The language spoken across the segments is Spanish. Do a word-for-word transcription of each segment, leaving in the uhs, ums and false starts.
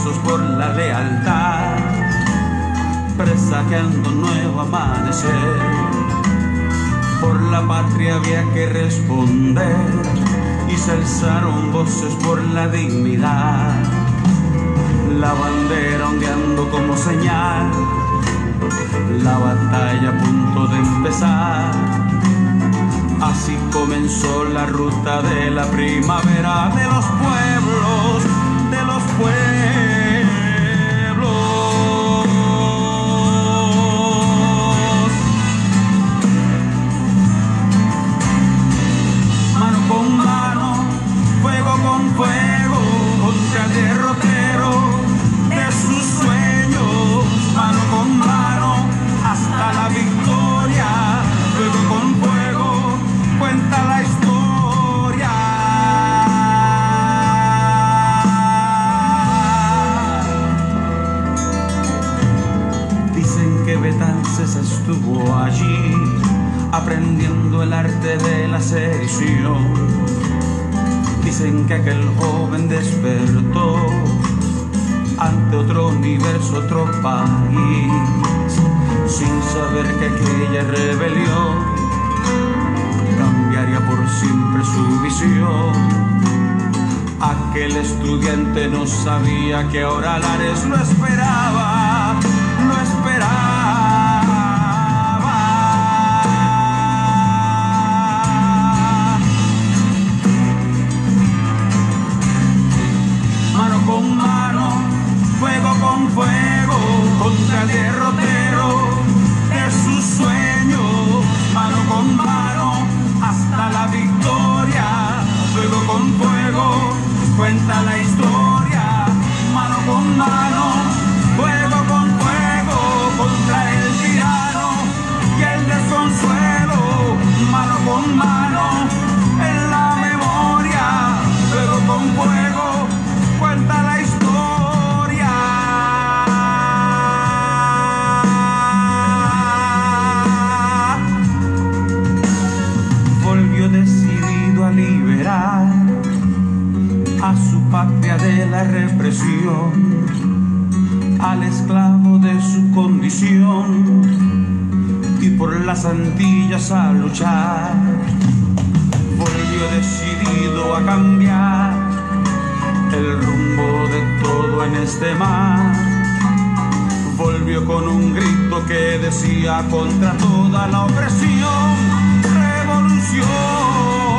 pasos por la lealtad, presagiando un nuevo amanecer. Por la patria había que responder y se alzaron voces por la dignidad. La bandera ondeando como señal, la batalla a punto de empezar. Así comenzó la ruta de la primavera de los pueblos, de los pueblos. Mano con mano, fuego con fuego, contra el derrotero de sus sueños. Mano con mano, hasta la victoria. Fuego con fuego, cuenta la historia. Dicen que Betances estuvo allí aprendiendo el arte de la sedición. Dicen que aquel joven despertó ante otro universo, otro país, sin saber que aquella rebelión cambiaría por siempre su visión. Aquel estudiante no sabía que ahora Lares lo esperaba, lo esperaba. Mano con mano, fuego con fuego, contra el derrotero de sus sueños. Mano con mano, hasta la victoria. Fuego con fuego, cuenta la historia. Mano con mano, fuego con fuego, contra el tirano y el desconsuelo. Mano con mano, en la memoria. Fuego con fuego, cuenta la historia. Volvió decidido a liberar a su patria de la represión, al esclavo de su condición, y por las Antillas a luchar. Volvió decidido a cambiar el rumbo de todo en este mar. Volvió con un grito que decía: contra toda la opresión, revolución.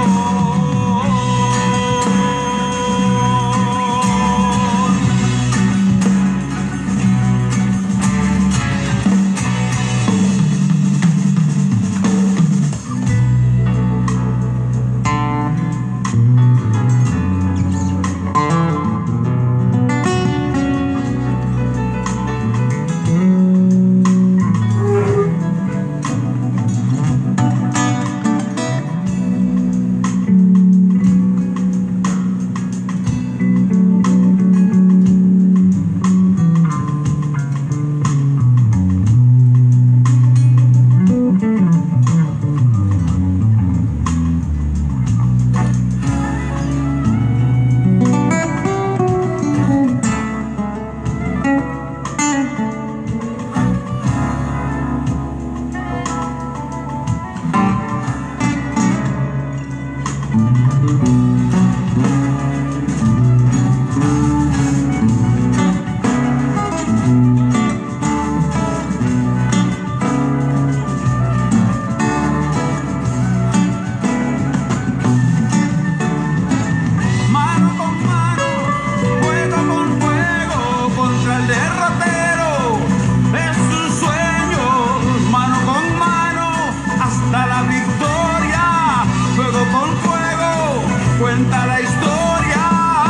Cuenta la historia.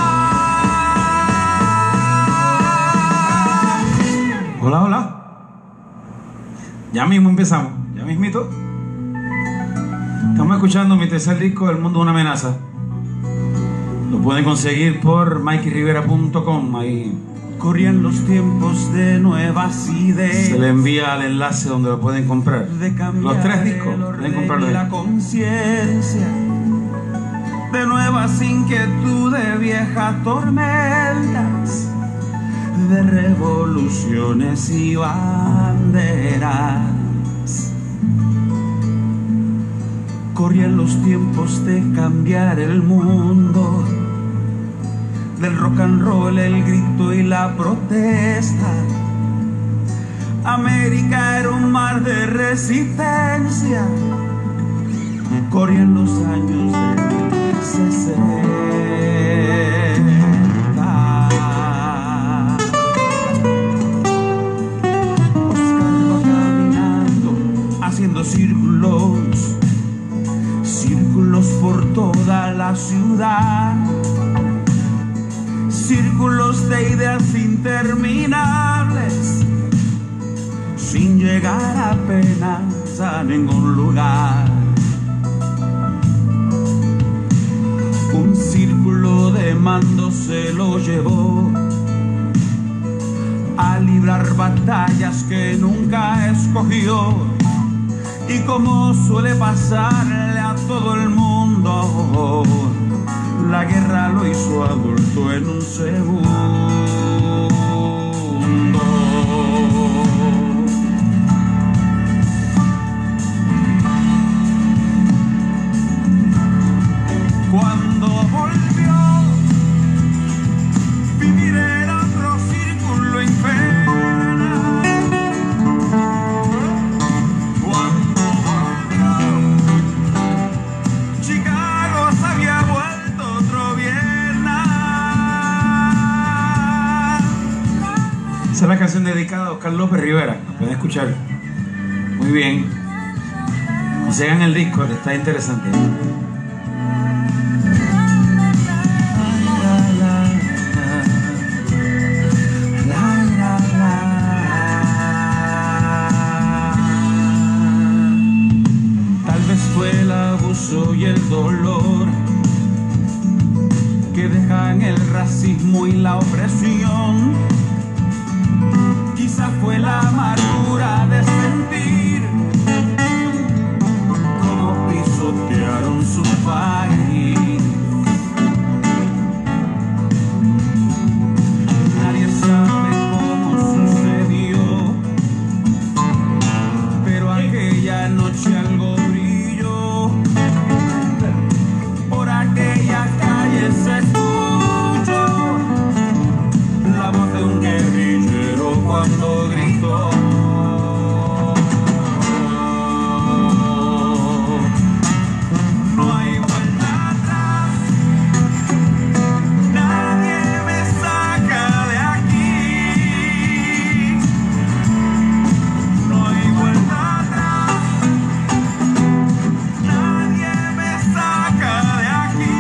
Hola, hola. Ya mismo empezamos, ya mismito. Estamos escuchando mi tercer disco, El Mundo es una Amenaza. Lo pueden conseguir por mikey rivera punto com. Ahí corrían los tiempos de nuevas ideas. Se le envía el enlace donde lo pueden comprar. Los tres discos pueden comprarlo ahí. La conciencia de nuevas inquietudes, viejas tormentas, revoluciones y banderas. Corrían los tiempos de cambiar el mundo, del rock and roll, el grito y la protesta. América era un mar de resistencia. Corrían los años de sesenta. Oscar va caminando, haciendo círculos, círculos por toda la ciudad, círculos de ideas interminables, sin llegar apenas a ningún lugar. Un círculo de mando se lo llevó a librar batallas que nunca escogió. Y como suele pasarle a todo el mundo, la guerra lo hizo adulto en un segundo. Cuando volvió, vivir en otro círculo infernal. Cuando volvió, Chicago se había vuelto otro Vietnam. Esa es la canción dedicada a Oscar López Rivera. La pueden escuchar muy bien. Sigan el disco, está interesante. Fue el abuso y el dolor que dejan el racismo y la opresión. Quizá fue la amargura de sentir cómo pisotearon su país. Nadie sabe cómo sucedió, pero aquella noche algo se escuchó la voz de un guerrillero cuando gritó: no hay vuelta atrás, nadie me saca de aquí. No hay vuelta atrás, nadie me saca de aquí.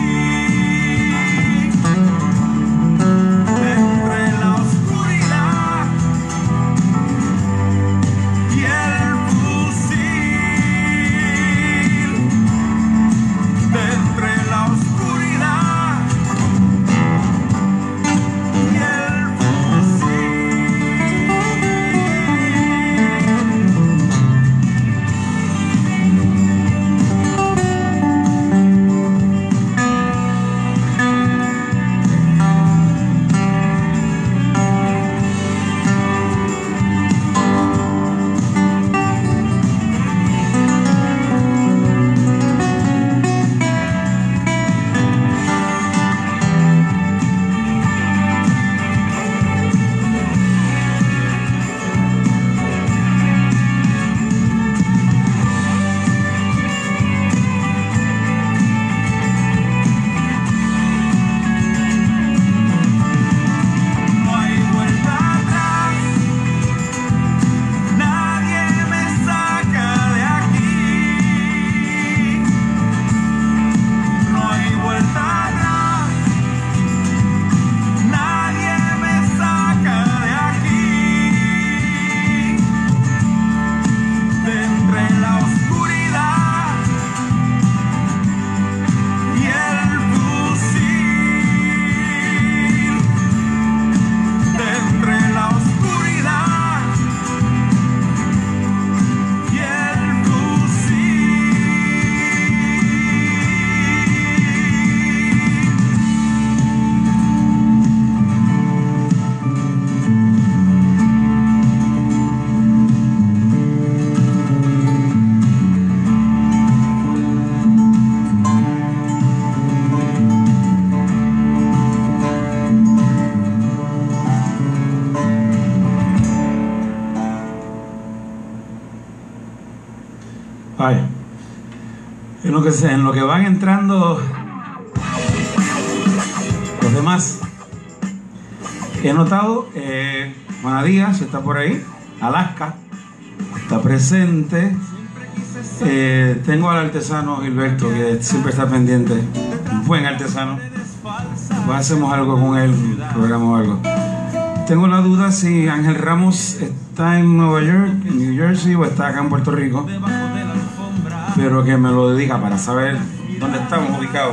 Vaya. En lo que, se, en lo que van entrando los demás, he notado, eh, Juana Díaz está por ahí, Alaska está presente, eh, tengo al artesano Gilberto que siempre está pendiente, un buen artesano, pues hacemos algo con él, programamos algo. Tengo la duda si Ángel Ramos está en Nueva York, en New Jersey, o está acá en Puerto Rico, pero que me lo diga para saber dónde estamos ubicados.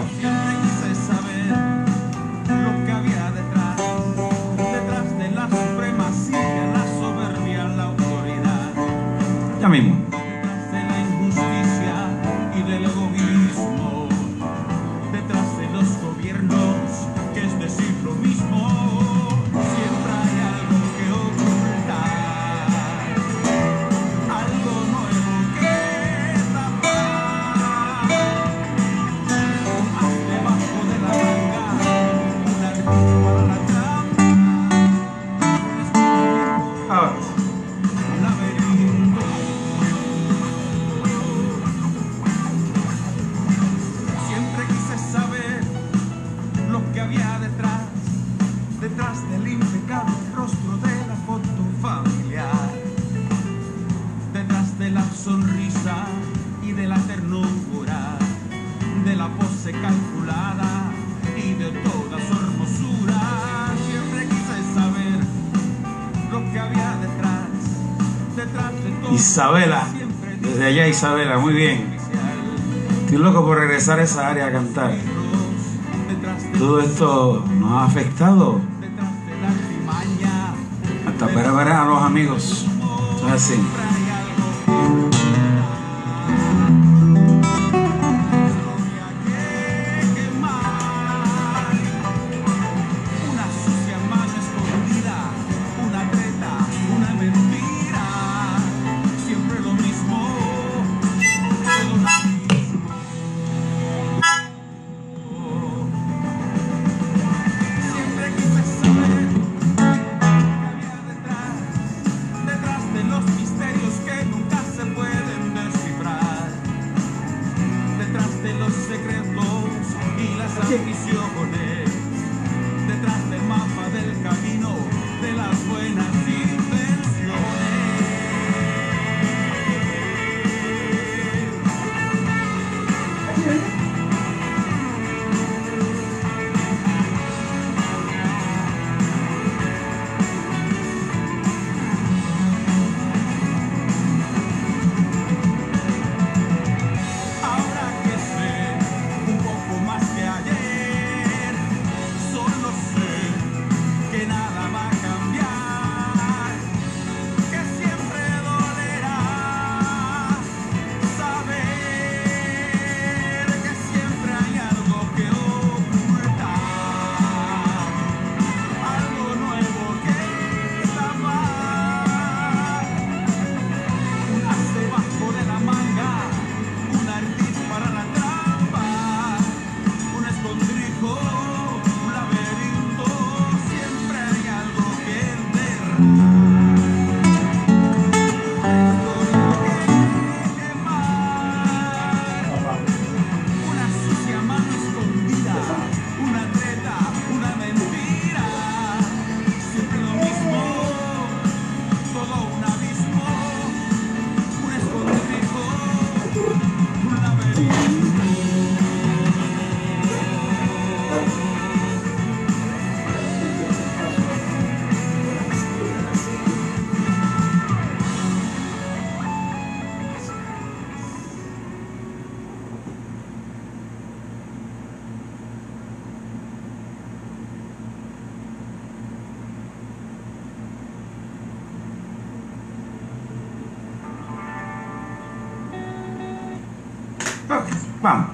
Ya mismo. Isabela, desde allá Isabela, muy bien. Estoy loco por regresar a esa área a cantar. Todo esto nos ha afectado hasta para ver a los amigos. Es así. Vamos.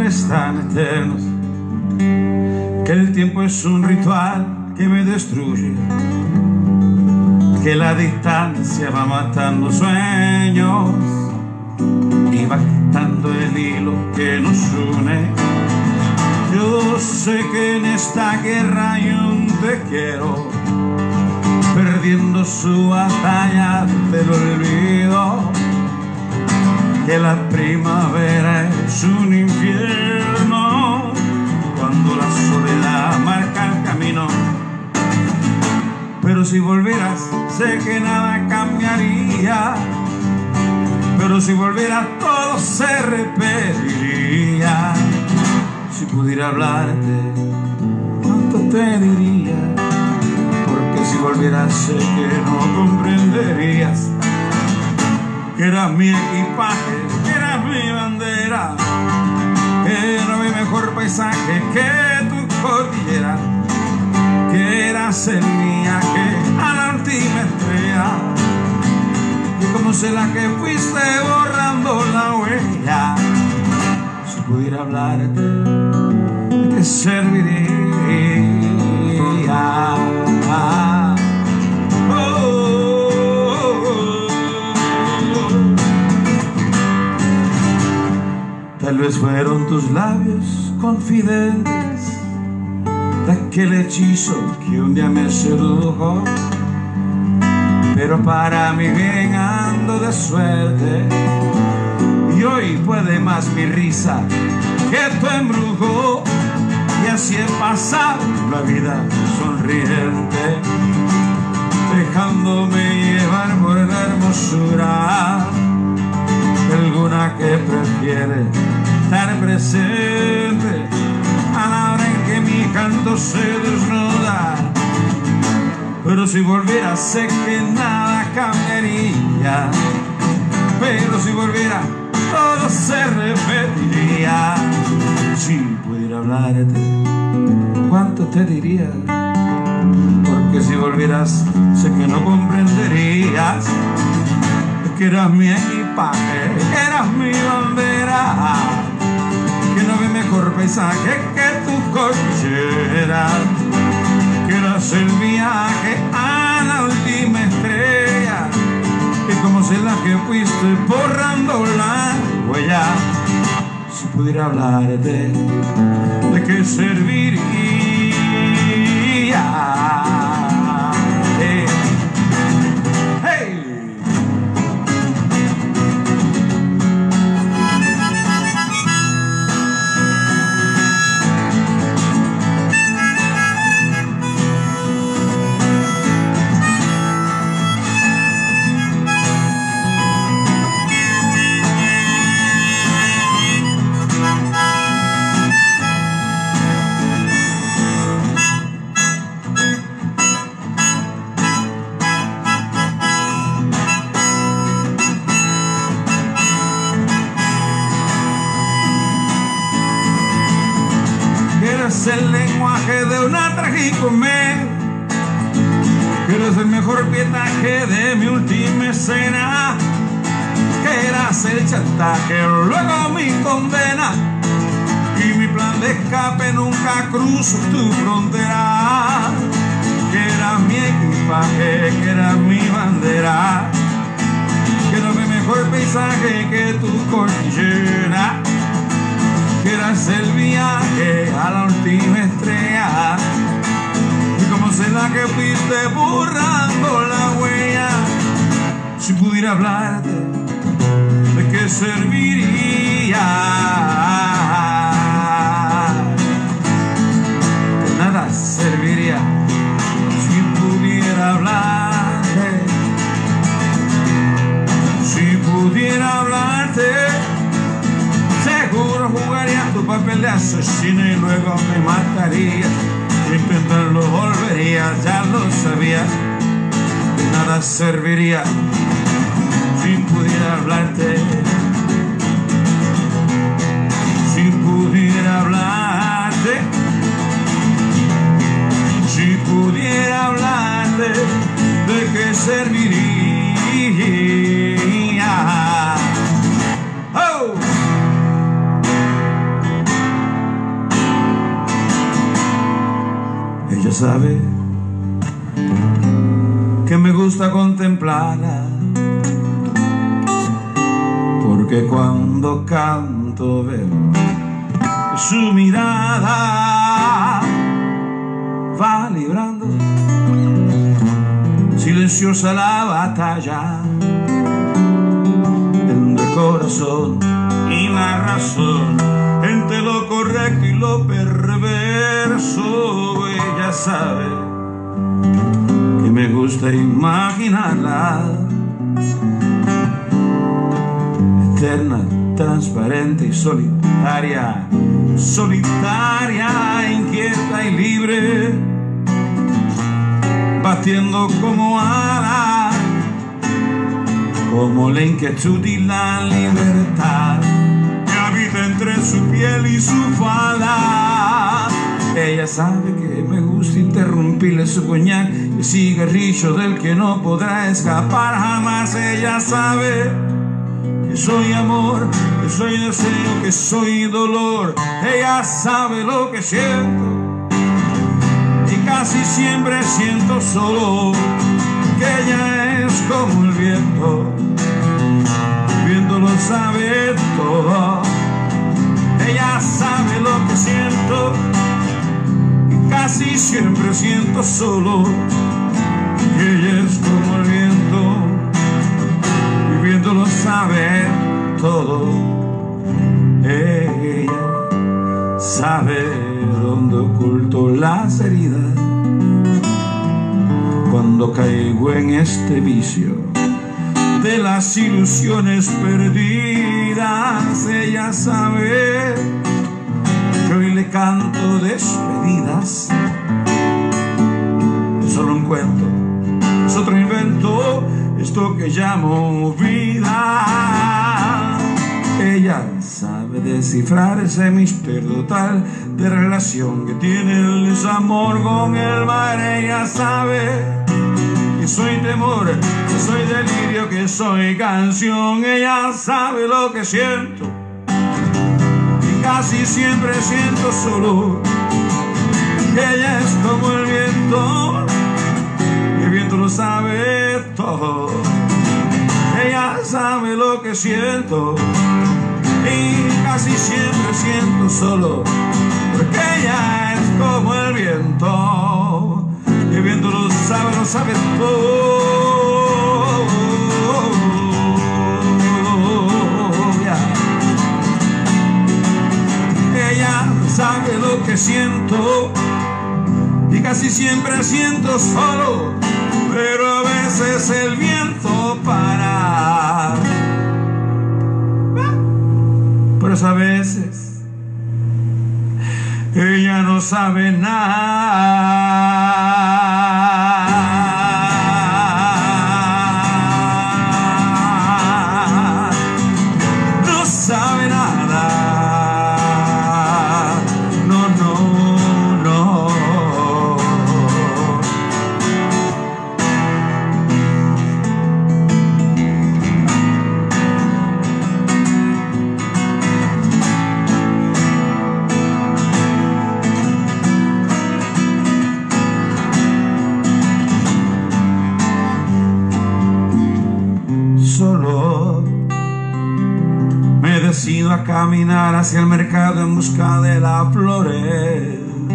placeres tan eternos, que el tiempo es un ritual que me destruye, que la distancia va matando sueños y va quitando el hilo que nos une. Yo sé que en esta guerra hay un te quiero, perdiendo su batalla del olvido, que la primavera es un infierno cuando la soledad marca el camino. Pero si volvieras, sé que nada cambiaría, pero si volvieras todo se repetiría. Si pudiera hablarte, ¿cuánto te diría? Porque si volvieras sé que no comprenderías que eras mi equipaje, que eras mi bandera, que era mi mejor paisaje, que tu cordillera, que eras el viaje a la última estrella, y como sé la que fuiste borrando la huella. Si pudiera hablarte, ¿de qué serviría? Oh, tal vez fueron tus labios confidentes de aquel hechizo que un día me sedujo, pero para mi bien ando de suerte y hoy puede más mi risa que tu embrujo. Y así he pasado la vida sonriente, dejándome llevar por la hermosura de alguna que prefiere estar presente a la hora en que mi canto se desnuda. Pero si volviera sé que nada cambiaría, pero si volviera todo se repetiría. Si pudiera hablarte, ¿cuánto te diría? Porque si volvieras sé que no comprenderías que eras mi equipaje, que eras mi bandera, que no había mejor paisaje que tu cordillera, que eras el viaje a la última estrella, que como sé la que fuiste borrando la huella. Si pudiera hablarte, ¿de qué serviría? Hey. Hey. Eres el lenguaje de una tragicomedia, que eres el mejor pietaje de mi última escena, que eras el chantaje, luego mi condena, y mi plan de escape nunca cruzo tu frontera, que eras mi equipaje, que eras mi bandera, que no ve mejor paisaje que tu cordillera, que eras el viaje a la última estrella, y como sé la que fuiste borrando la huella. Si pudiera hablarte, ¿de qué serviría? De nada serviría. Si pudiera hablarte, si pudiera hablarte, seguro jugaría tu papel de asesino y luego me mataría. Intentarlo volvería, ya lo sabía. De nada serviría si pudiera hablarte, si pudiera hablarte, si pudiera hablarte, ¿de qué serviría? Oh. Ella sabe que me gusta contemplarla, porque cuando canto veo que su mirada va librando silenciosa la batalla entre el corazón y la razón, entre lo correcto y lo perverso. Ella sabe que me gusta imaginarla eterna, transparente y solitaria, solitaria, inquieta y libre, batiendo como ala, como la inquietud y la libertad que habita entre su piel y su falda. Ella sabe que me gusta interrumpirle su coñac, el cigarrillo del que no podrá escapar jamás. Ella sabe que soy amor, que soy deseo, que soy dolor. Ella sabe lo que siento y casi siempre siento solo, que ella es como el viento, el viento lo sabe todo. Ella sabe lo que siento y casi siempre siento solo, que ella es como el viento, el viento lo sabe todo. Ella sabe dónde oculto las heridas cuando caigo en este vicio de las ilusiones perdidas. Ella sabe que hoy le canto despedidas. Es solo un cuento, es otro invento, esto que llamo vida. Ella sabe descifrar ese misterio total de relación que tiene el desamor con el mar. Ella sabe que soy temor, que soy delirio, que soy canción. Ella sabe lo que siento y casi siempre siento solo, que ella es como el viento, y el viento lo sabe todo. Ella sabe lo que siento y casi siempre siento solo, porque ella es como el viento, y el viento lo sabe, lo sabe todo. Yeah. Ella sabe lo que siento y casi siempre siento solo, pero a veces el viento para. Por eso a veces ella no sabe nada. No sabe nada. No, no, no. Solo me decido a caminar hacia el mercado en busca de las flores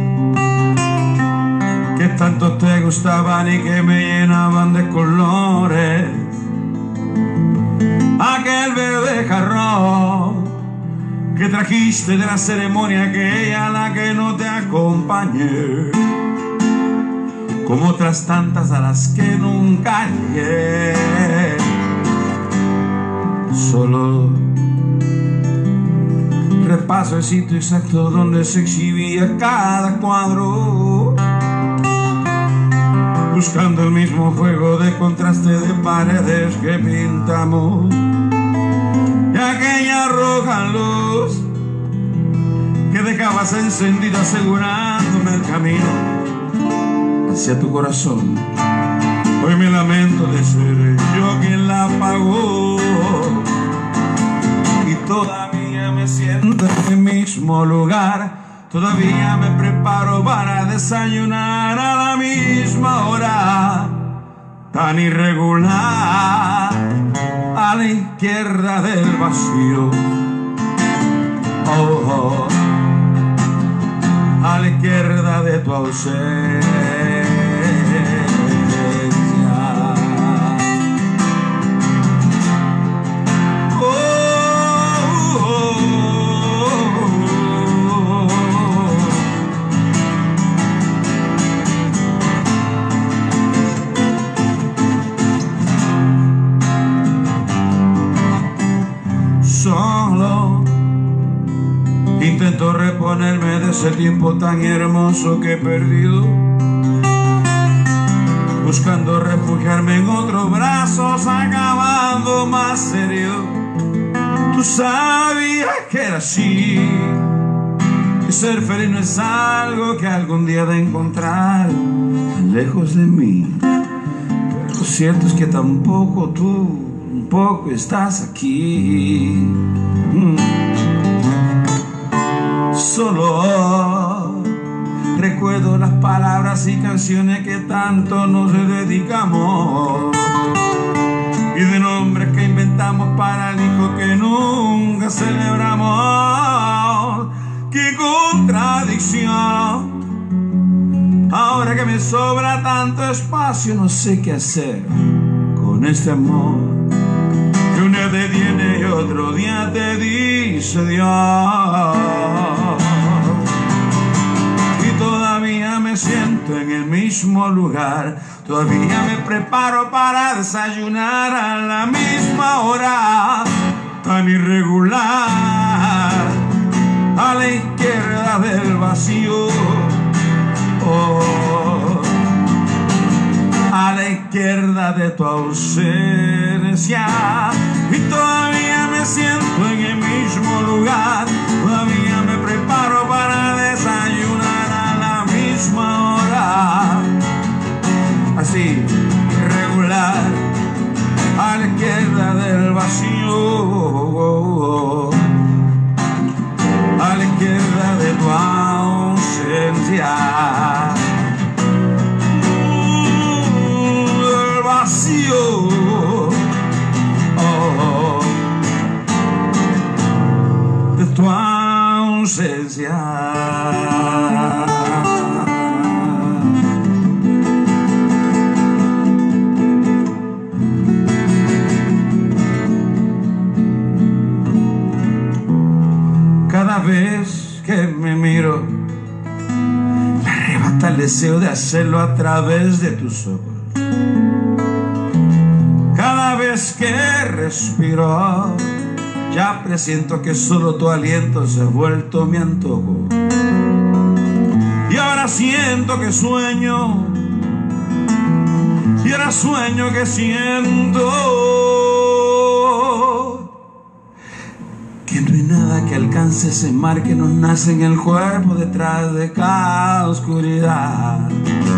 que tanto te gustaban y que me llenaban de colores. Aquel verde jarrón que trajiste de la ceremonia, aquella a la que no te acompañé, como otras tantas a las que nunca llegué. Solo repaso el sitio exacto donde se exhibía cada cuadro, buscando el mismo juego de contraste de paredes que pintamos, y aquella roja luz que dejabas encendida asegurándome el camino hacia tu corazón. Hoy me lamento de ser yo quien la apagó, y todavía me siento en el mismo lugar, Todavía me preparo para desayunar a la misma hora, tan irregular, a la izquierda del vacío. Oh, oh, a la izquierda de tu ausencia. Solo intento reponerme de ese tiempo tan hermoso que he perdido, buscando refugiarme en otros brazos, acabando más herido. Tú sabías que era así, que ser feliz no es algo que algún día de encontrar lejos de mí. Pero lo cierto es que tampoco tú un poco estás aquí. Mm. Solo recuerdo las palabras y canciones que tanto nos dedicamos, y de nombres que inventamos para el hijo que nunca celebramos. ¡Qué contradicción! Ahora que me sobra tanto espacio, no sé qué hacer con este amor que un día te tiene y otro día te dice Dios. Y todavía me siento en el mismo lugar, todavía me preparo para desayunar a la misma hora, tan irregular, a la izquierda del vacío. Oh, a la izquierda de tu ausencia. Y todavía me siento en el mismo lugar, todavía me preparo para desayunar a la misma hora, así, irregular, a la izquierda del vacío, a la izquierda de tu ausencia. Oh, de tu ausencia. Cada vez que me miro, me arrebata el deseo de hacerlo a través de tus ojos. Cada vez que respiro, ya presiento que solo tu aliento se ha vuelto mi antojo. Y ahora siento que sueño, y ahora sueño que siento que no hay nada que alcance ese mar que nos nace en el cuerpo detrás de cada oscuridad,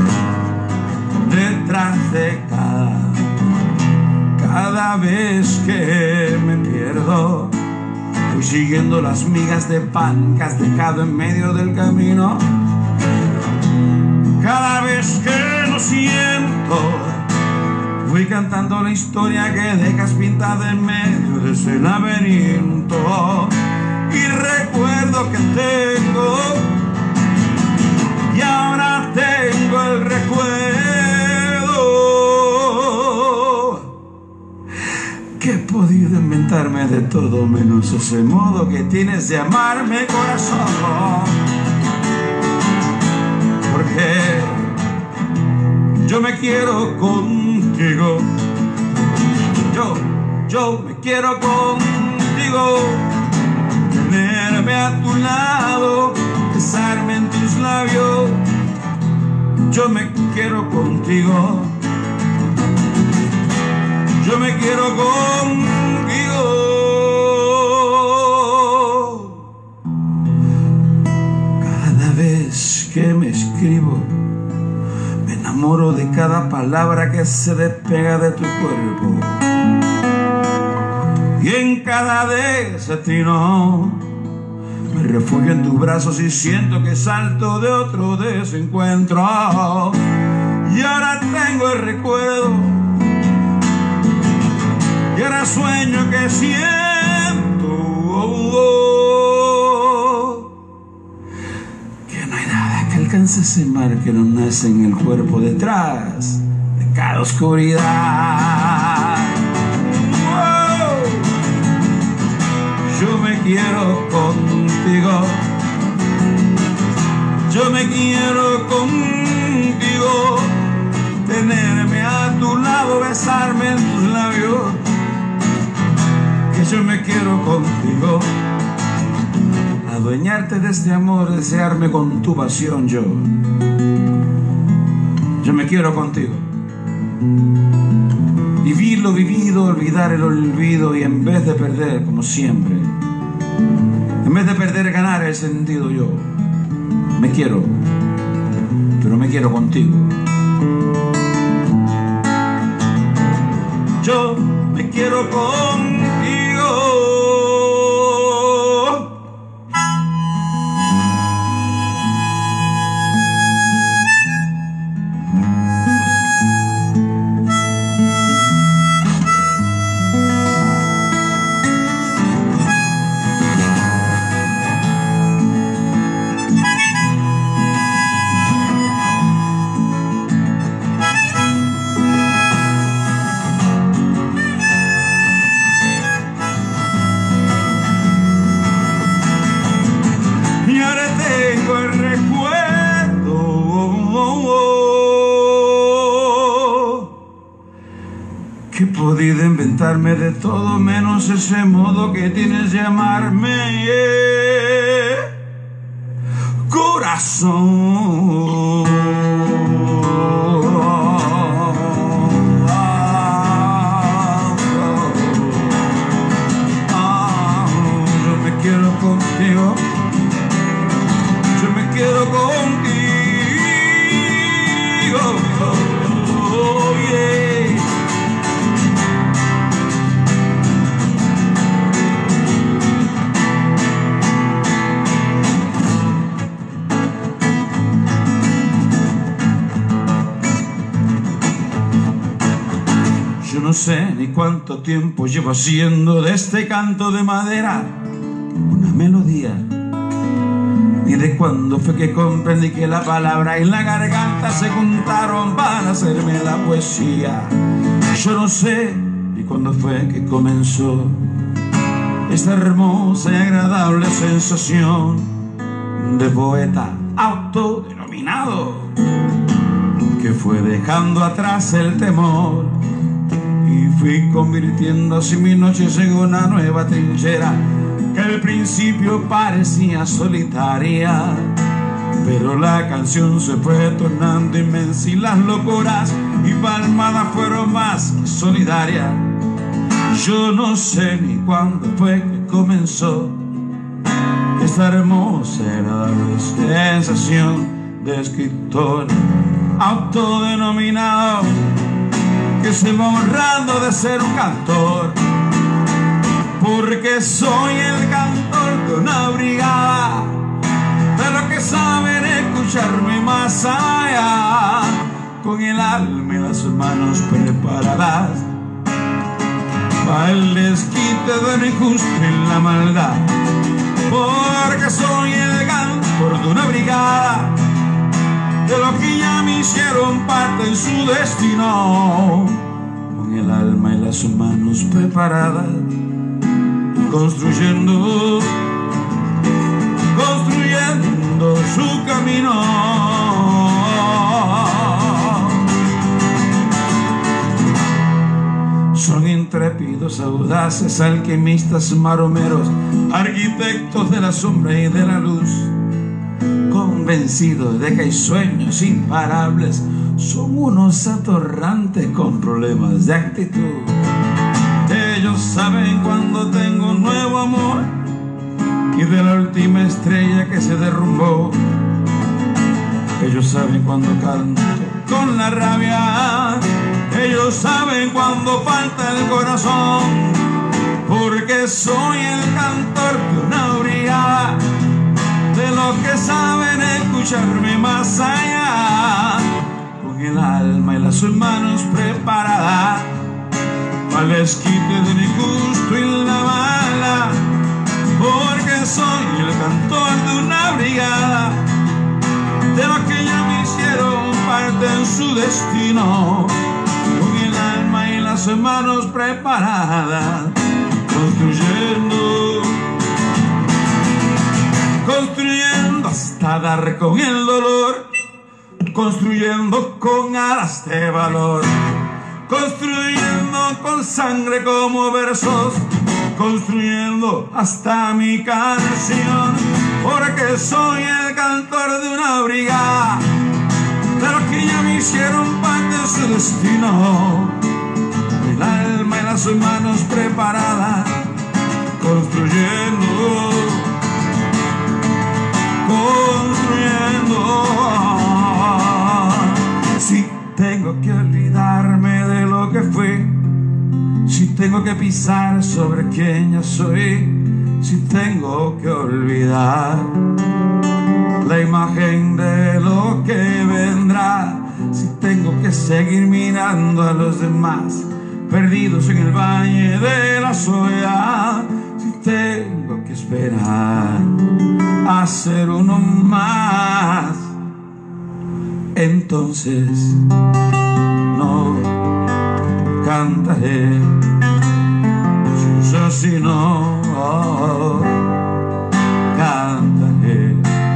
detrás de cada. Cada vez que me pierdo, voy siguiendo las migas de pan que has dejado en medio del camino. Cada vez que lo siento, voy cantando la historia que dejas pintada en medio de ese laberinto. Y recuerdo que tengo, y ahora tengo el recuerdo, que he podido inventarme de todo menos ese modo que tienes de amarme, corazón. Porque yo me quiero contigo, yo, yo me quiero contigo, tenerme a tu lado, besarme en tus labios. Yo me quiero contigo, yo me quiero contigo. Cada vez que me escribo, me enamoro de cada palabra que se despega de tu cuerpo. Y en cada desatino Me refugio en tus brazos y siento que salto de otro desencuentro. Y ahora tengo el recuerdo, y ahora sueño que siento, oh, oh, que no hay nada que alcance ese mar que no nace en el cuerpo detrás de cada oscuridad. Oh, yo me quiero contigo, yo me quiero contigo, tenerme a tu lado, besarme en tus labios, que yo me quiero contigo, adueñarte de este amor, desearme con tu pasión. Yo, yo me quiero contigo, vivir lo vivido, olvidar el olvido, y en vez de perder, como siempre, en vez de perder, ganar el sentido. Yo me quiero, pero me quiero contigo. Yo me quiero contigo. Que he podido inventarme de todo menos ese modo que tienes de llamarme, yeah, corazón. Ah, oh, ah, yo me quiero contigo, yo me quiero contigo, oh, yeah. Yo no sé ni cuánto tiempo llevo haciendo de este canto de madera una melodía, ni de cuándo fue que comprendí que la palabra y la garganta se juntaron para hacerme la poesía. Yo no sé ni cuándo fue que comenzó esta hermosa y agradable sensación de poeta autodenominado, que fue dejando atrás el temor y fui convirtiendo así mis noches en una nueva trinchera que al principio parecía solitaria, pero la canción se fue tornando inmensa y las locuras y palmadas fueron más solidarias. Yo no sé ni cuándo fue que comenzó esta hermosa y agradable sensación de escritor autodenominado, que se va honrando de ser un cantor, porque soy el cantor de una brigada de los que saben escucharme más allá, con el alma y las manos preparadas para el desquite de lo injusto y la maldad, porque soy el cantor de una brigada de los que ya me hicieron parte en su destino, con el alma y las manos preparadas, construyendo, construyendo su camino. Son intrépidos, audaces, alquimistas, maromeros, arquitectos de la sombra y de la luz, convencidos de que hay sueños imparables, son unos atorrantes con problemas de actitud. Ellos saben cuando tengo un nuevo amor y de la última estrella que se derrumbó. Ellos saben cuando canto con la rabia, ellos saben cuando falta el corazón, porque soy el cantor de una brigada que saben escucharme más allá, con el alma y las manos preparadas para el desquite de mi gusto y la bala, porque soy el cantor de una brigada de los que ya me hicieron parte en su destino, con el alma y las manos preparadas, construyendo, construyendo hasta dar con el dolor, construyendo con alas de valor, construyendo con sangre como versos, construyendo hasta mi canción, porque soy el cantor de una brigada de los que ya me hicieron parte de su destino, el alma y las manos preparadas, construyendo, construyendo. Si tengo que olvidarme de lo que fui, si tengo que pisar sobre quien ya soy, si tengo que olvidar la imagen de lo que vendrá, si tengo que seguir mirando a los demás perdidos en el valle de la soledad, si tengo que esperar a ser uno más, entonces no cantaré. Si es así, no cantaré.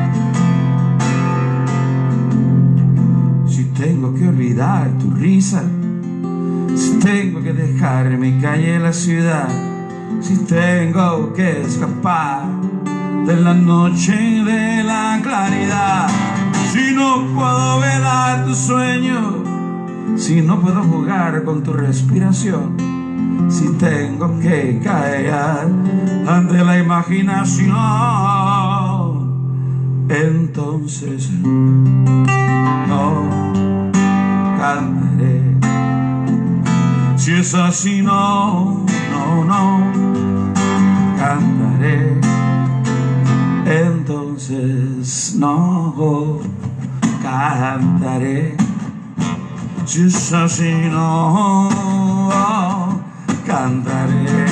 Si tengo que olvidar tu risa, si tengo que dejar mi calle en la ciudad, si tengo que escapar de la noche y de la claridad, si no puedo velar tu sueño, si no puedo jugar con tu respiración, si tengo que caer ante la imaginación, entonces no cantaré. Si es así, no, no, no cantaré. Entonces no cantaré. Si es así, no cantaré.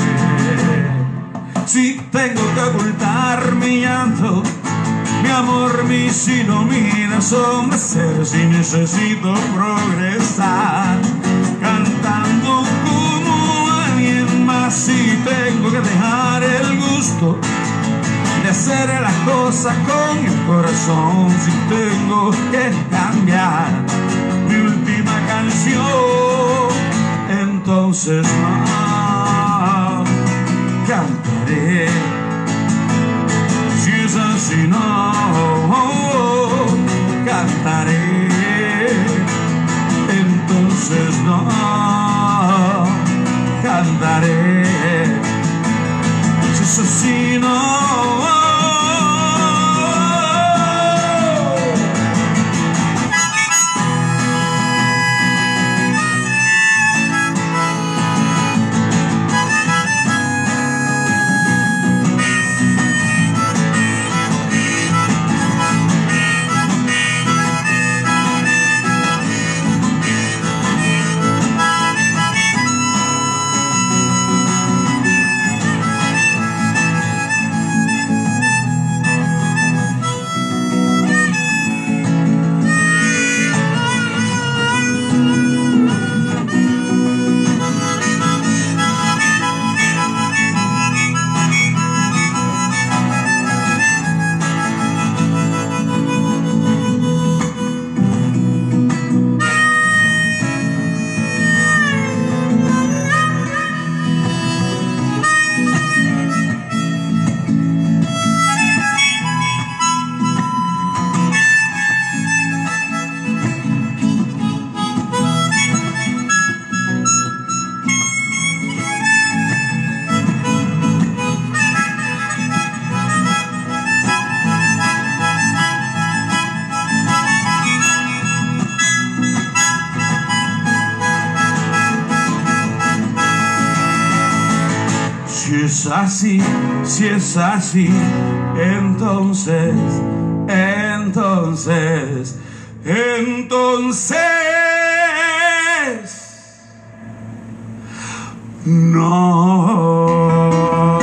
Si tengo que ocultar mi llanto, mi amor, mi sino, mi razón de ser, si necesito progresar cantando como alguien más, si tengo que dejar el gusto de hacer las cosas con el corazón, si tengo que cambiar mi última canción, entonces no cantaré. Si es así, no cantaré. Entonces no cantaré. Si es así, no. es así, si es así, entonces, entonces, entonces, no.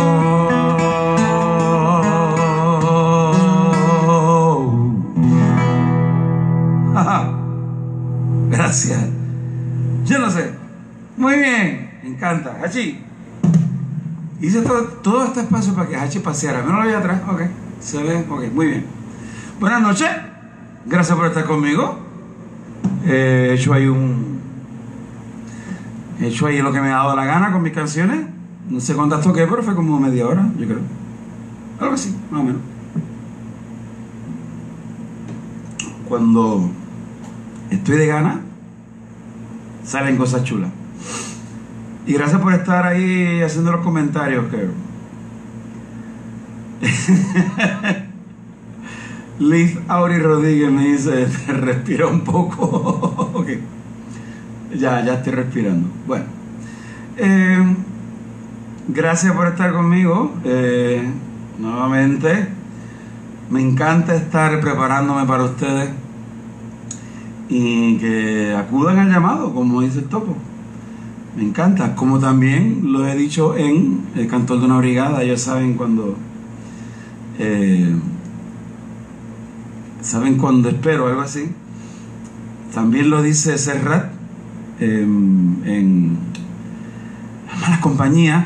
Gracias. Yo no sé. Muy bien. Me encanta. Hachi. Hice todo, todo este espacio para que Hachi paseara. ¿No lo había atrás? Ok. Se ve. Ok. Muy bien. Buenas noches. Gracias por estar conmigo. He hecho ahí un... He hecho ahí lo que me ha dado la gana con mis canciones. No sé cuántas toqué, pero fue como media hora, yo creo. Algo así, más o menos. Cuando estoy de gana, salen cosas chulas. Y gracias por estar ahí haciendo los comentarios, que Liz Auri Rodríguez me dice, respira un poco. Ok. Ya, ya estoy respirando. Bueno. Eh, gracias por estar conmigo. Eh, nuevamente. Me encanta estar preparándome para ustedes. Y que acudan al llamado, como dice el topo. Me encanta. Como también lo he dicho en El Cantor de una Brigada. Ellos saben cuando... Eh, saben cuando espero, algo así. También lo dice Serrat eh, en Las Malas Compañías.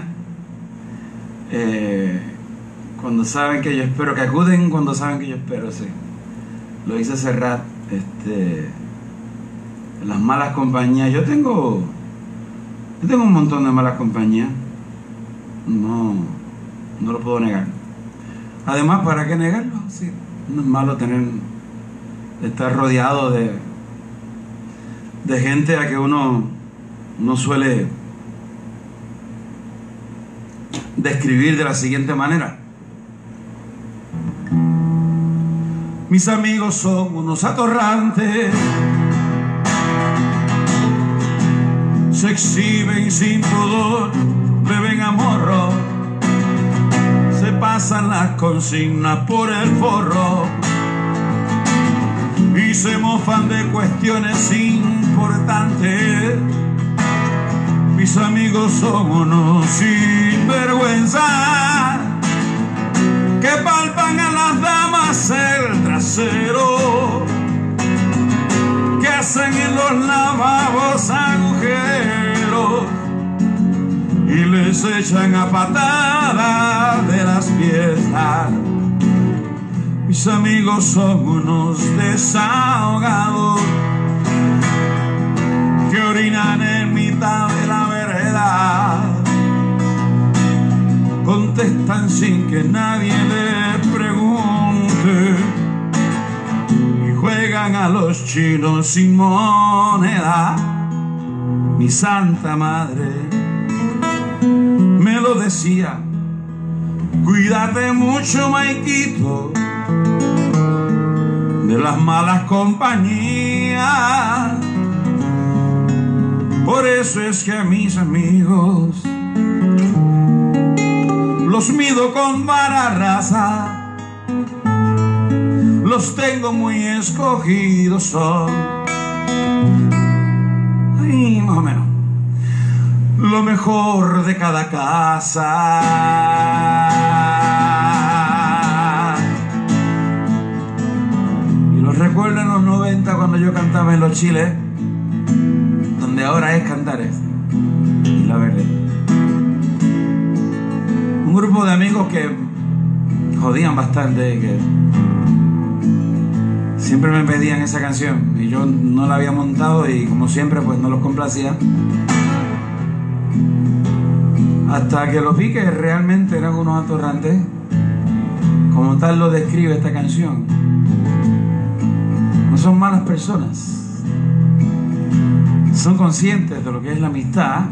Eh, cuando saben que yo espero, que acuden cuando saben que yo espero, sí. Lo dice Serrat. Este... Las malas compañías. Yo tengo Yo tengo un montón de malas compañías. No No lo puedo negar. Además, ¿para qué negarlo? Sí, no es malo tener estar rodeado de De gente a que uno no suele describir de la siguiente manera: mis amigos son unos atorrantes, se exhiben sin pudor, beben a morro, se pasan las consignas por el forro y se mofan de cuestiones importantes. Mis amigos son unos sinvergüenza que palpan a las damas el trasero, que hacen en los lavabos agujeros y les echan a patadas de las fiestas. Mis amigos son unos desahogados que orinan en mitad de la vereda, contestan sin que nadie les pregunte y juegan a los chinos sin moneda. Mi santa madre me lo decía: cuídate mucho, Maikito, de las malas compañías. Por eso es que a mis amigos los mido con vara raza, los tengo muy escogidos, son ahí más o menos lo mejor de cada casa. Y los recuerdo en los noventa, cuando yo cantaba en Los Chiles, donde ahora es Cantares y La Verde. Un grupo de amigos que jodían bastante, que siempre me pedían esa canción y yo no la había montado y como siempre pues no los complacía, hasta que los vi que realmente eran unos atorrantes, como tal lo describe esta canción. No son malas personas, son conscientes de lo que es la amistad,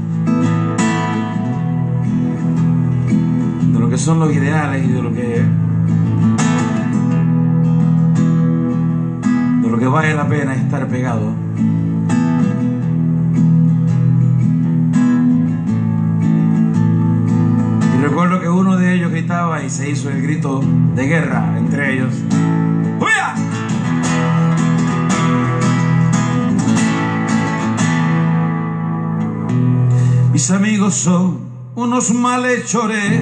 de lo que son los ideales y de lo que de lo que vale la pena estar pegado. Y gritaba y se hizo el grito de guerra entre ellos. ¡Huya! Mis amigos son unos malhechores,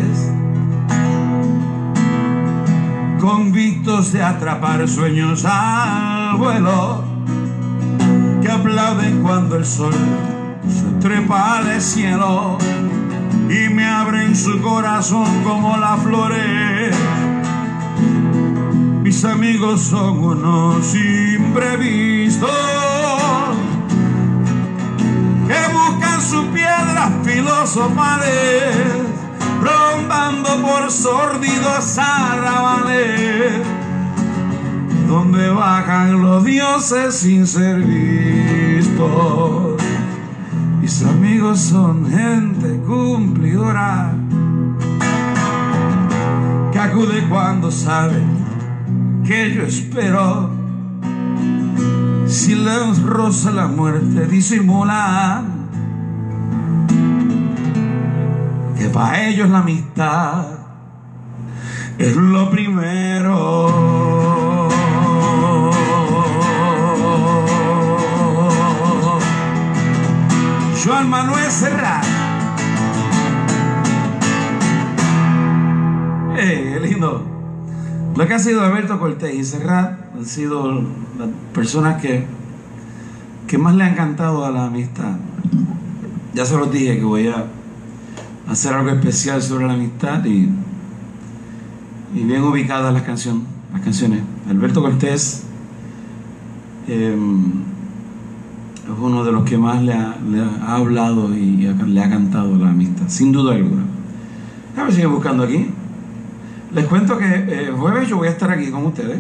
convictos de atrapar sueños al vuelo, que aplauden cuando el sol se trepa al cielo y me abren su corazón como las flores. Mis amigos son unos imprevistos que buscan sus piedras filosofales, rondando por sórdidos arrabales, donde bajan los dioses sin ser vistos. Mis amigos son gente cumplidora, que acude cuando sabe que yo espero. Si les roza la muerte, disimulan que para ellos la amistad es lo primero. Joan Manuel Serrat. ¡Eh, qué lindo! Lo que ha sido Alberto Cortés y Serrat han sido las personas que, que más le han cantado a la amistad. Ya se los dije que voy a hacer algo especial sobre la amistad y, y bien ubicadas las canciones, las canciones. Alberto Cortés eh, es uno de los que más le ha, le ha hablado y le ha cantado a la amistad, sin duda alguna. A ver si sigue buscando aquí. Les cuento que el jueves yo voy a estar aquí con ustedes.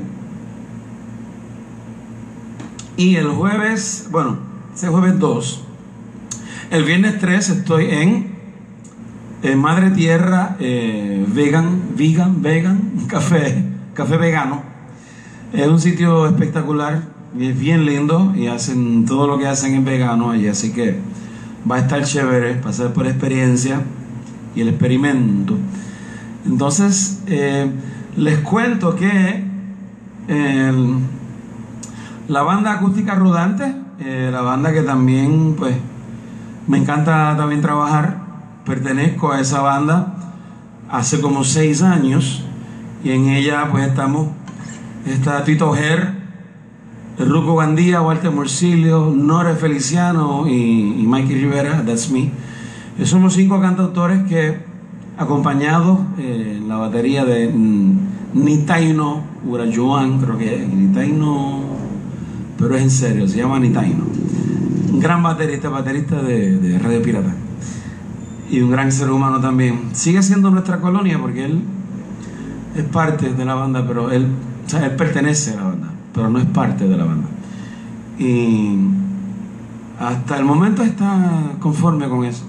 Y el jueves, bueno, ese jueves dos. El viernes tres estoy en, en Madre Tierra eh, Vegan, Vegan, Vegan, café, café vegano. Es un sitio espectacular y es bien lindo y hacen todo lo que hacen en vegano allí, así que va a estar chévere pasar por experiencia y el experimento. Entonces, eh, les cuento que eh, la banda Acústica Rodante, eh, la banda que también, pues, me encanta también trabajar, pertenezco a esa banda hace como seis años y en ella, pues, estamos, está Tito Ger, Ruco Gandía, Walter Morcilio, Nore Feliciano y, y Mikey Rivera, that's me. Y somos cinco cantautores que acompañado eh, en la batería de Nitaino Urayoan, creo que es Nitaino, pero es en serio, se llama Nitaino, un gran baterista, baterista de, de Radio Pirata y un gran ser humano también. Sigue siendo nuestra colonia porque él es parte de la banda, pero él, o sea, él pertenece a la banda, pero no es parte de la banda, y hasta el momento está conforme con eso.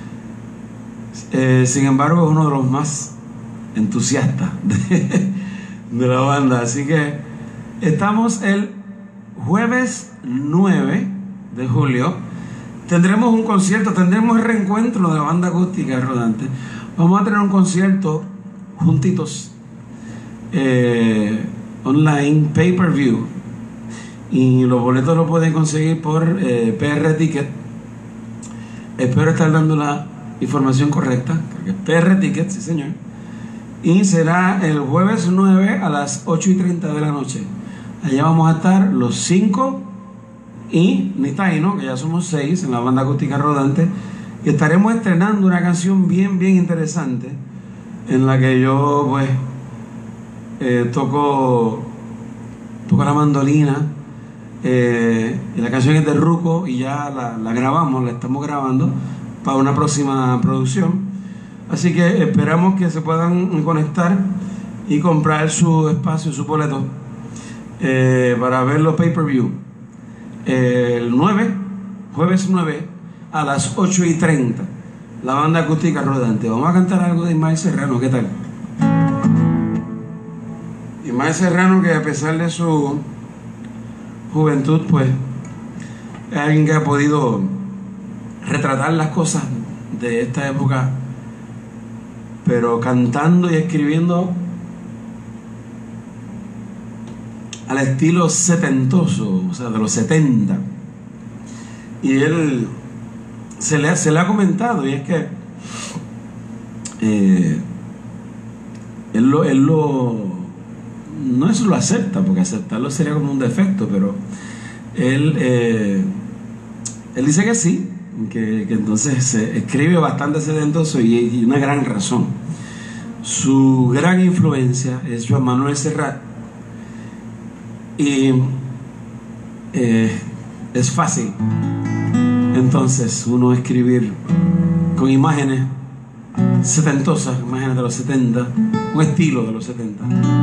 Eh, sin embargo, es uno de los más entusiastas de, de la banda. Así que estamos el jueves nueve de julio. Tendremos un concierto, tendremos el reencuentro de la banda Acústica Rodante. Vamos a tener un concierto juntitos, eh, online, pay-per-view. Y los boletos los pueden conseguir por eh, P R Ticket. Espero estar dando la información correcta, creo que es P R Ticket, sí señor. Y será el jueves nueve a las ocho y treinta de la noche. Allá vamos a estar los cinco y Nitaino, que ya somos seis en la banda Acústica Rodante. Y estaremos estrenando una canción bien, bien interesante en la que yo, pues, eh, toco, toco la mandolina. Eh, y la canción es de Ruco y ya la, la grabamos, la estamos grabando para una próxima producción, así que esperamos que se puedan conectar y comprar su espacio, su boleto eh, para ver los pay-per-view eh, el nueve, jueves nueve a las ocho y treinta, la banda Acústica Rodante. Vamos a cantar algo de Ismael Serrano, ¿qué tal? Ismael Serrano, que a pesar de su juventud, pues es alguien que ha podido retratar las cosas de esta época pero cantando y escribiendo al estilo setentoso, o sea, de los setenta. Y él se le, se le ha comentado, y es que eh, él, lo, él lo no es lo acepta, porque aceptarlo sería como un defecto, pero él eh, él dice que sí, que, que entonces se escribe bastante sedentoso, y, y una gran razón. Su gran influencia es Joan Manuel Serrat, y eh, es fácil entonces uno escribir con imágenes setentosas, imágenes de los setenta, un estilo de los setenta,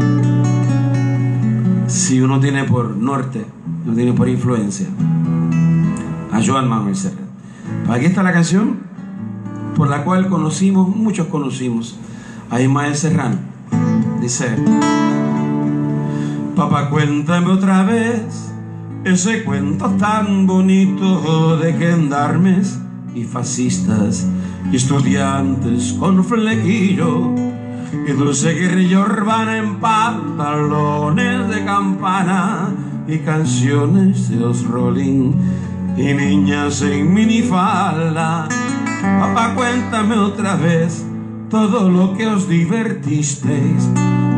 si uno tiene por norte, uno tiene por influencia a Joan Manuel Serrat. Pues aquí está la canción por la cual conocimos, muchos conocimos a Ismael Serrano. Dice: papá, cuéntame otra vez ese cuento tan bonito de gendarmes y fascistas y estudiantes con flequillo y dulce guerrilla urbana en pantalones de campana y canciones de los Rolling y niñas en minifalda. Papá, cuéntame otra vez todo lo que os divertisteis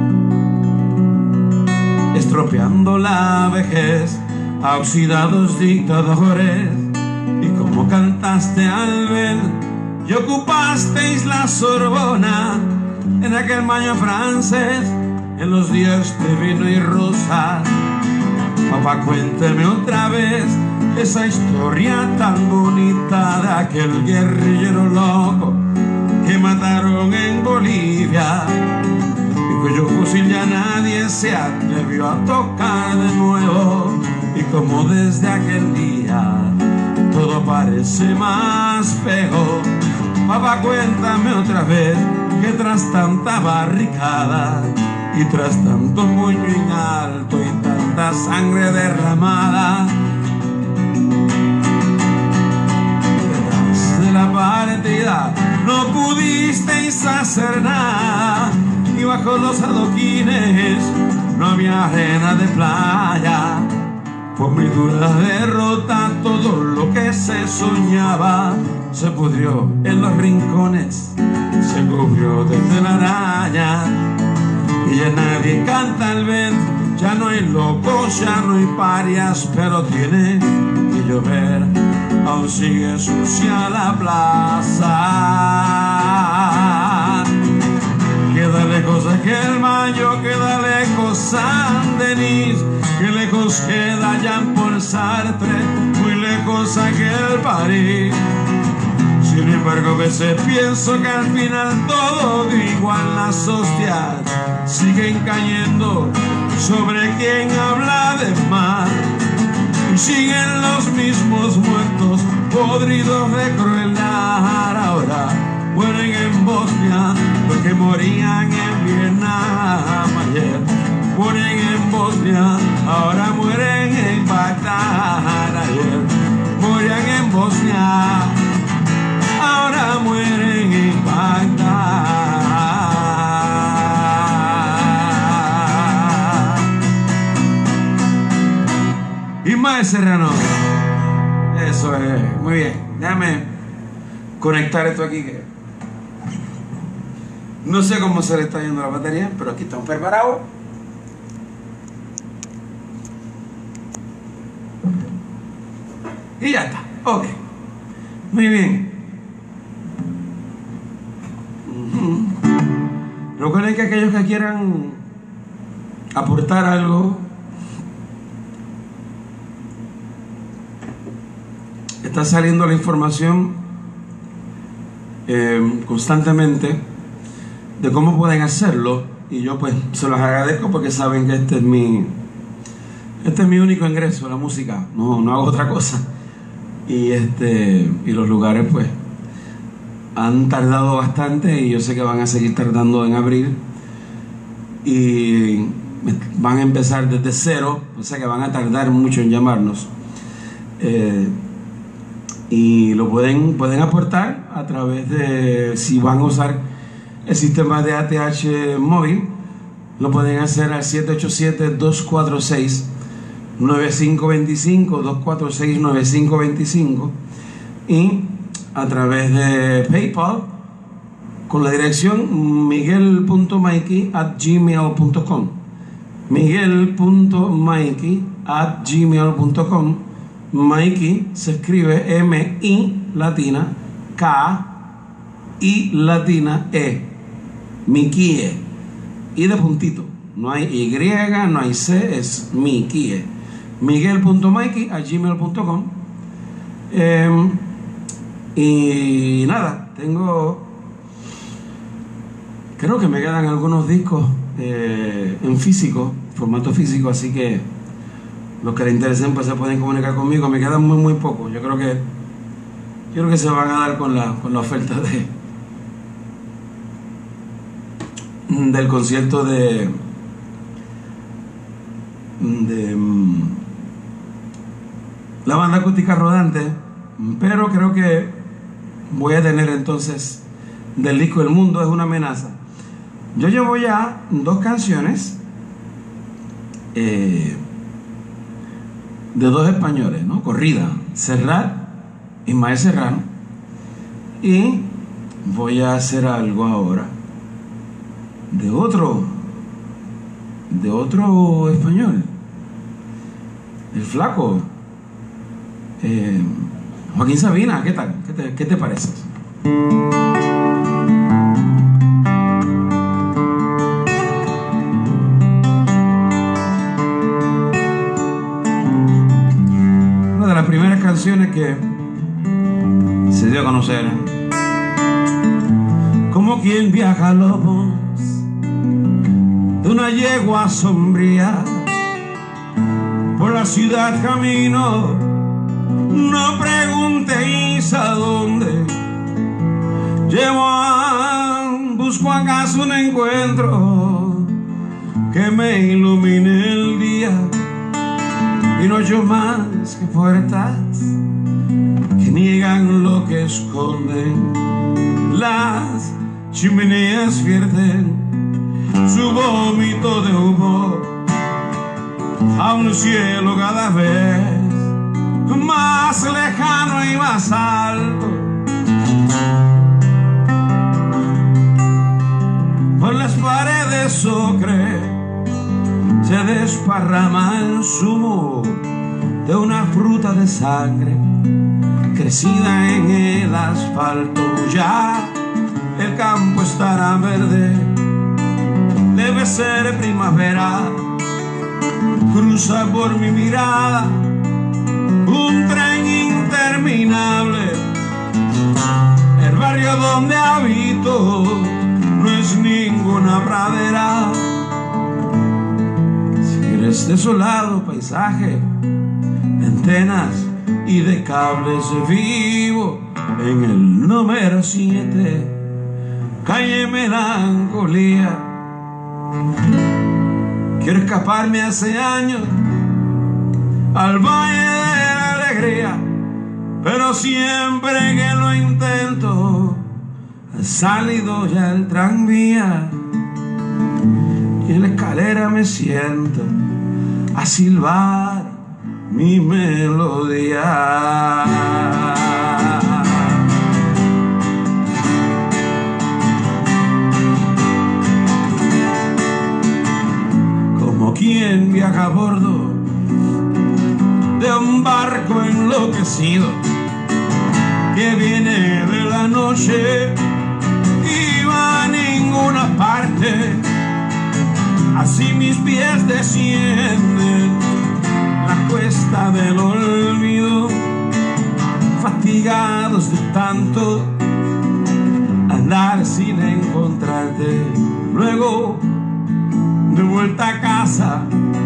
estropeando la vejez a oxidados dictadores, y como cantaste al ver y ocupasteis la Sorbona en aquel baño francés en los días de vino y rosa. Papá, cuénteme otra vez esa historia tan bonita de aquel guerrillero loco que mataron en Bolivia y cuyo fusil ya nadie se atrevió a tocar de nuevo, y como desde aquel día todo parece más feo. Papá, cuéntame otra vez que tras tanta barricada y tras tanto puño en alto y tanta sangre derramada, detrás de la partida no pudisteis hacer nada, y bajo los adoquines no había arena de playa. Por mi dura derrota todo lo que se soñaba se pudrió en los rincones, se cubrió de telaraña, y ya nadie canta al vent, ya no hay locos, ya no hay parias, pero tiene que llover, aún sigue sucia la plaza. Queda lejos aquel mayo, queda lejos San Denis, que lejos queda Jean Paul Sartre, muy lejos aquel París. Sin embargo, a veces pienso que al final todo igual, las hostias siguen cayendo sobre quien habla de mar, y siguen los mismos muertos podridos de crueldad. Ahora mueren en Bosnia los que morían en Vietnam ayer, mueren en Bosnia, ahora mueren en Bagdad. Ayer morían en Bosnia, ahora mueren en Bagdad. Ismael Serrano. Eso es, muy bien. Déjame conectar esto aquí, que no sé cómo se le está yendo la batería, pero aquí estamos preparados. Y ya está, ok. Muy bien. Uh-huh. Recuerden que aquellos que quieran aportar algo, está saliendo la información eh, constantemente de cómo pueden hacerlo, y yo pues se los agradezco porque saben que este es mi este es mi único ingreso, la música, no, no hago otra cosa, y este y los lugares pues han tardado bastante, y yo sé que van a seguir tardando en abrir, y van a empezar desde cero, o sea que van a tardar mucho en llamarnos, eh, y lo pueden pueden aportar a través de, si van a usar el sistema de A T H móvil, lo pueden hacer al siete ocho siete, dos cuatro seis, nueve cinco dos cinco, dos cuatro seis, nueve cinco dos cinco, y a través de PayPal con la dirección miguel punto mikey at gmail punto com, miguel punto mikey at gmail punto com. Mikey se escribe M I latina K I latina E, Mikie, y de puntito, no hay Y, no hay C, es Mikie. miguel punto mikey at gmail punto com. eh, y nada, tengo, creo que me quedan algunos discos eh, en físico, formato físico, así que los que les interesen pues se pueden comunicar conmigo. Me quedan muy muy poco. Yo creo que yo creo que se van a dar con la con la oferta de del concierto de de um, la banda acústica rodante, pero creo que voy a tener entonces del disco El Mundo es una amenaza. Yo llevo ya dos canciones eh, de dos españoles, ¿no? Corrida, Serrat y Ismael Serrano, y voy a hacer algo ahora de otro de otro español, el flaco eh, Joaquín Sabina. ¿Qué tal? ¿Qué te, qué te parece? Una de las primeras canciones que se dio a conocer, como quien viaja a lobos de una yegua sombría por la ciudad camino, no preguntéis a dónde llevo, a, busco acaso un encuentro que me ilumine el día, y no yo más que puertas que niegan lo que esconden. Las chimeneas vierten su vómito de humo a un cielo cada vez más lejano y más alto. Por las paredes ocre se desparrama el zumo de una fruta de sangre crecida en el asfalto. Ya el campo estará verde, debe ser primavera. Cruza por mi mirada un tren interminable. El barrio donde habito no es ninguna pradera. Si eres desolado paisaje de antenas y de cables, vivo en el número siete, calle Melancolía. Quiero escaparme hace años al Valle de la Alegría, pero siempre que lo intento ha salido ya el tranvía, y en la escalera me siento a silbar mi melodía. Como quien viaja a bordo de un barco enloquecido que viene de la noche y va a ninguna parte. Así mis pies descienden la cuesta del olvido, fatigados de tanto andar sin encontrarte. Luego de vuelta a casa,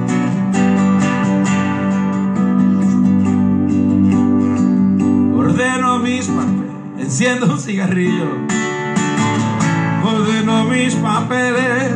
ordeno mis papeles, enciendo un cigarrillo, ordeno mis papeles,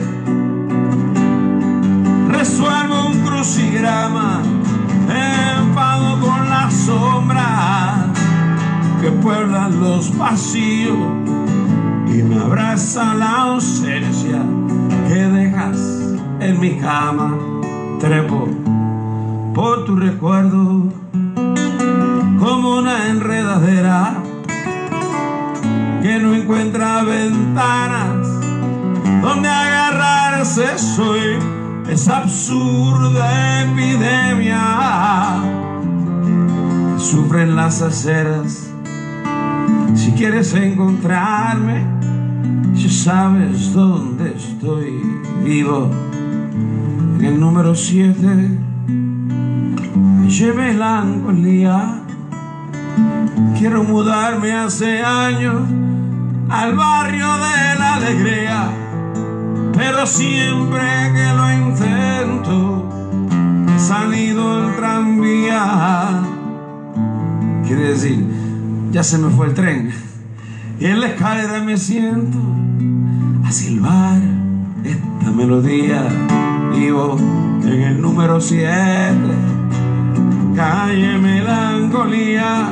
resuelvo un crucigrama, enfado con las sombras que pueblan los pasillos, y y me abraza la ausencia que dejas en mi cama. Trepo por tu recuerdo como una enredadera que no encuentra ventanas donde agarrarse. Soy esa absurda epidemia que sufren las aceras. Si quieres encontrarme, ya sabes dónde estoy. Vivo en el número siete. Qué melancolía. Quiero mudarme hace años al barrio de la alegría, pero siempre que lo intento he salido el tranvía. Quiere decir, ya se me fue el tren y en la escalera me siento a silbar esta melodía. Vivo en el número siete, calle Melancolía.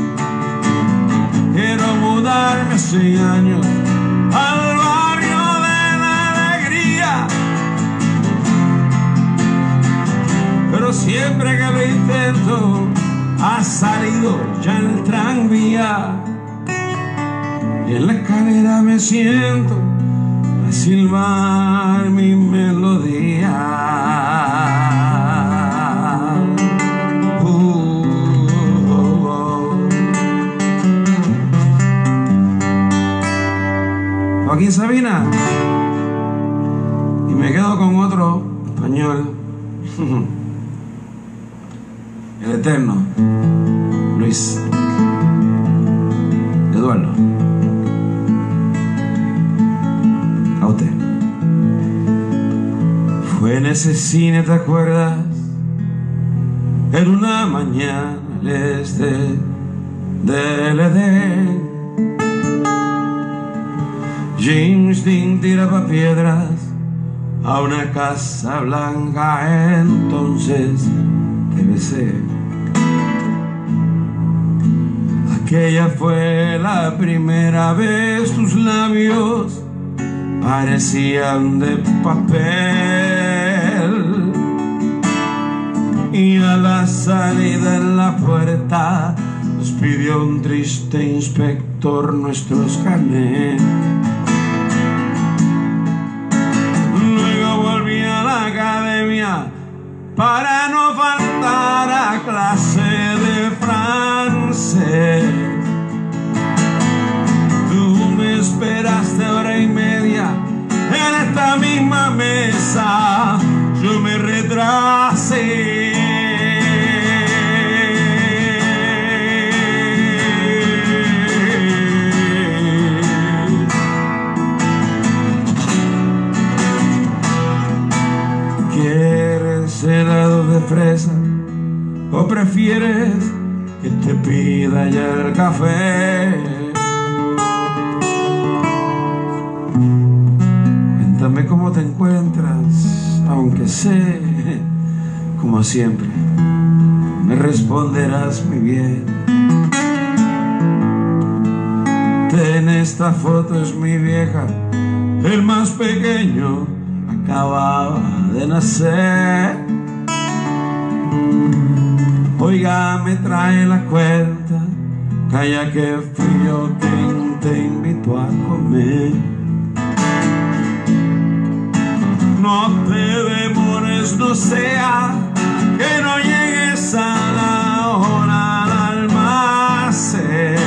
Quiero mudarme hace años al barrio de la alegría, pero siempre que lo intento ha salido ya el tranvía. Y en la escalera me siento a silbar mi melodía. Joaquín Sabina. Y me quedo con otro español, el eterno Luis Eduardo. A usted. Fue en ese cine, ¿te acuerdas? En una mañana al este del Edén, James Dean tiraba piedras a una casa blanca. Entonces te besé. Aquella fue la primera vez. Tus labios parecían de papel y a la salida en la puerta nos pidió un triste inspector nuestros carnets. Academia para no faltar a clase de francés. Tú me esperaste hora y media en esta misma mesa. Yo me retrasé. ¿Helado de fresa o prefieres que te pida ya el café? Cuéntame cómo te encuentras, aunque sé, como siempre, me responderás muy bien. Ten esta foto, es mi vieja, el más pequeño acababa de nacer. Oiga, me trae la cuenta, calla que fui yo quien te invitó a comer. No te demores, no sea que no llegues a la hora al almacén.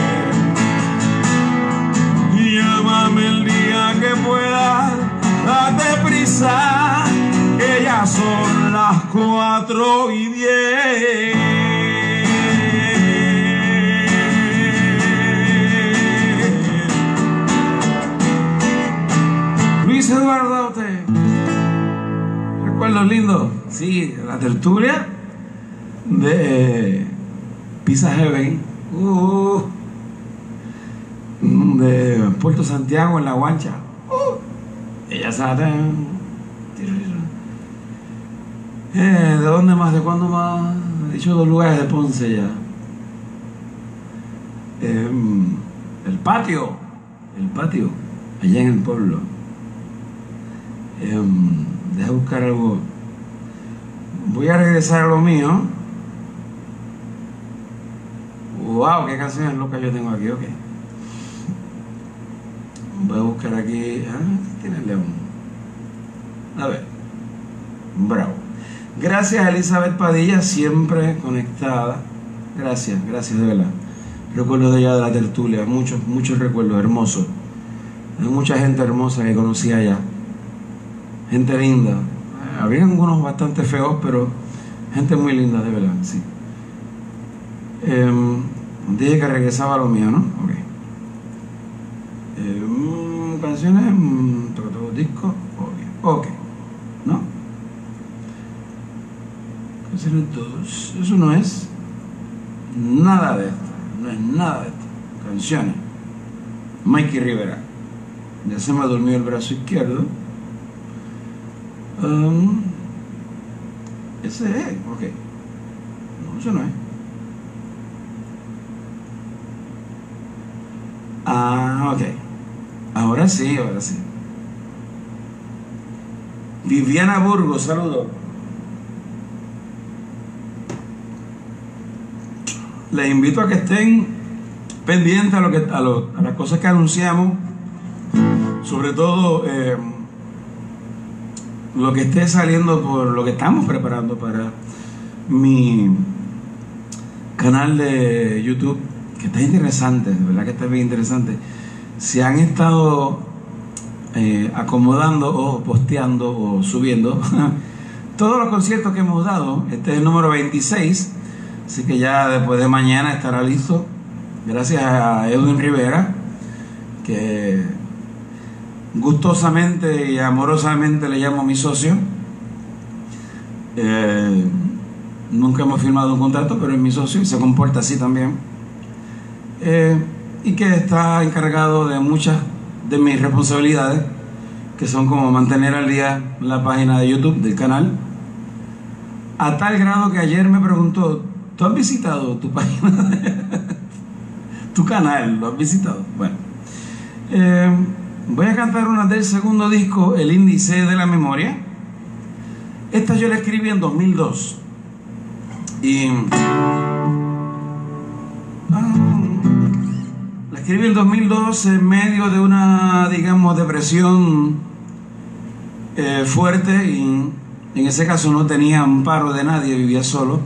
Llámame el día que puedas, date prisa, que ya son las cuatro y diez. Luis Eduardo, usted. ¿Recuerdos lindos? Sí, la tertulia de Pizza Heaven, uh, de Puerto Santiago en La Guancha. Uh, ella sabe. Eh, ¿De dónde más? ¿De cuándo más? He dicho dos lugares de Ponce ya. Eh, el patio. El patio. allá en el pueblo. Eh, deja buscar algo. Voy a regresar a lo mío. Wow, qué canciones locas yo tengo aquí, ok. Voy a buscar aquí. Ah, tiene el león. A ver. Bravo. Gracias a Elizabeth Padilla, siempre conectada. Gracias, gracias de verdad. Recuerdo de ella de la tertulia, muchos, muchos recuerdos hermosos. Hay mucha gente hermosa que conocí allá. Gente linda. Había algunos bastante feos, pero gente muy linda, de verdad, sí. Eh, dije que regresaba a lo mío, ¿no? Ok. Eh, mm, canciones, mm, todo disco, ok. Ok, ¿no? Canciones dos. Eso no es nada de esto. No es nada de esto. Canciones. Mikey Rivera. Ya se me durmió el brazo izquierdo. Um, ese es, ok. No, eso no es. Ah, ok. Ahora sí, ahora sí. Viviana Burgos, saludos. Les invito a que estén pendientes a, lo que, a, lo, a las cosas que anunciamos, sobre todo eh, lo que esté saliendo por lo que estamos preparando para mi canal de YouTube, que está interesante, de verdad que está bien interesante. Se han estado eh, acomodando o posteando o subiendo todos los conciertos que hemos dado. Este es el número veintiséis, así que ya después de mañana estará listo. Gracias a Edwin Rivera, que gustosamente y amorosamente le llamo mi socio. Eh, nunca hemos firmado un contrato, pero es mi socio y se comporta así también. Eh, y que está encargado de muchas de mis responsabilidades, que son como mantener al día la página de YouTube del canal, a tal grado que ayer me preguntó: ¿tú has visitado tu página de tu canal? ¿Lo has visitado? Bueno, eh, voy a cantar una del segundo disco, El Índice de la Memoria. Esta yo la escribí en dos mil dos y ah, la escribí en dos mil dos en medio de una, digamos, depresión eh, fuerte, y en ese caso no tenía amparo de nadie, vivía solo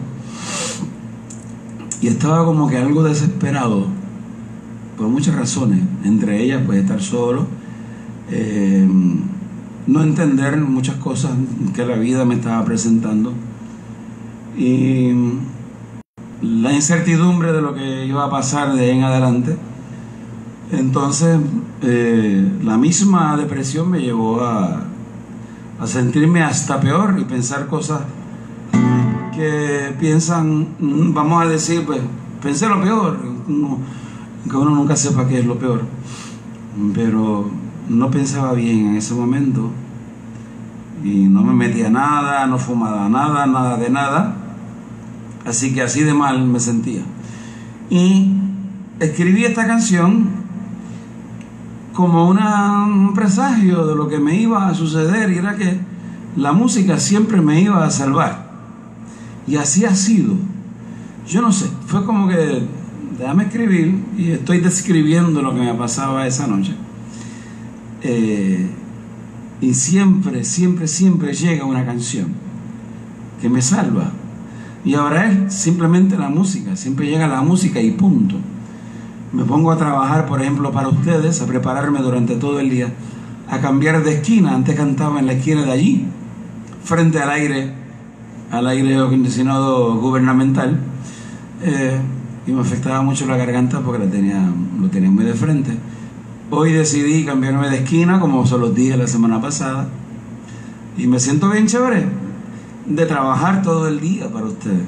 y estaba como que algo desesperado por muchas razones, entre ellas pues estar solo, eh, no entender muchas cosas que la vida me estaba presentando y la incertidumbre de lo que iba a pasar de ahí en adelante. Entonces eh, la misma depresión me llevó a, a sentirme hasta peor y pensar cosas que piensan, vamos a decir, pues pensé lo peor, que uno nunca sepa qué es lo peor, pero no pensaba bien en ese momento y no me metía nada, no fumaba nada, nada de nada, así que así de mal me sentía. Y escribí esta canción como una, un presagio de lo que me iba a suceder, y era que la música siempre me iba a salvar, y así ha sido. Yo no sé, fue como que déjame escribir, y estoy describiendo lo que me pasaba esa noche, eh, y siempre, siempre, siempre llega una canción que me salva. Y ahora es simplemente la música, siempre llega la música y punto. Me pongo a trabajar, por ejemplo, para ustedes, a prepararme durante todo el día, a cambiar de esquina. Antes cantaba en la esquina de allí, frente al aire, al aire acondicionado gubernamental, eh, y me afectaba mucho la garganta porque la tenía, lo tenía muy de frente. Hoy decidí cambiarme de esquina, como se los dije la semana pasada, y me siento bien chévere de trabajar todo el día para ustedes.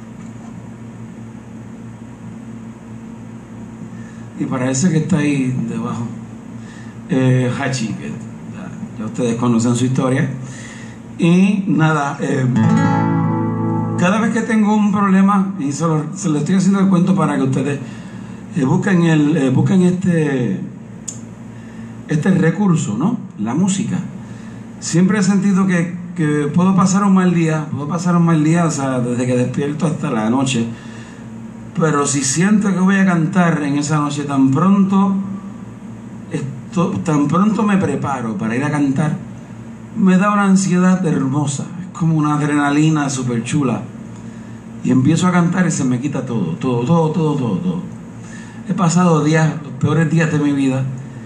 Y para ese que está ahí debajo, eh, Hachi, que ya, ya ustedes conocen su historia. Y nada, eh, cada vez que tengo un problema, y se lo, se lo estoy haciendo el cuento para que ustedes eh, busquen, el, eh, busquen este este recurso, ¿no? La música. Siempre he sentido que, que puedo pasar un mal día, puedo pasar un mal día, o sea, desde que despierto hasta la noche. Pero si siento que voy a cantar en esa noche, tan pronto, esto, tan pronto me preparo para ir a cantar, me da una ansiedad hermosa, es como una adrenalina súper chula. Y empiezo a cantar y se me quita todo, todo, todo, todo, todo, todo. He pasado días, los peores días de mi vida,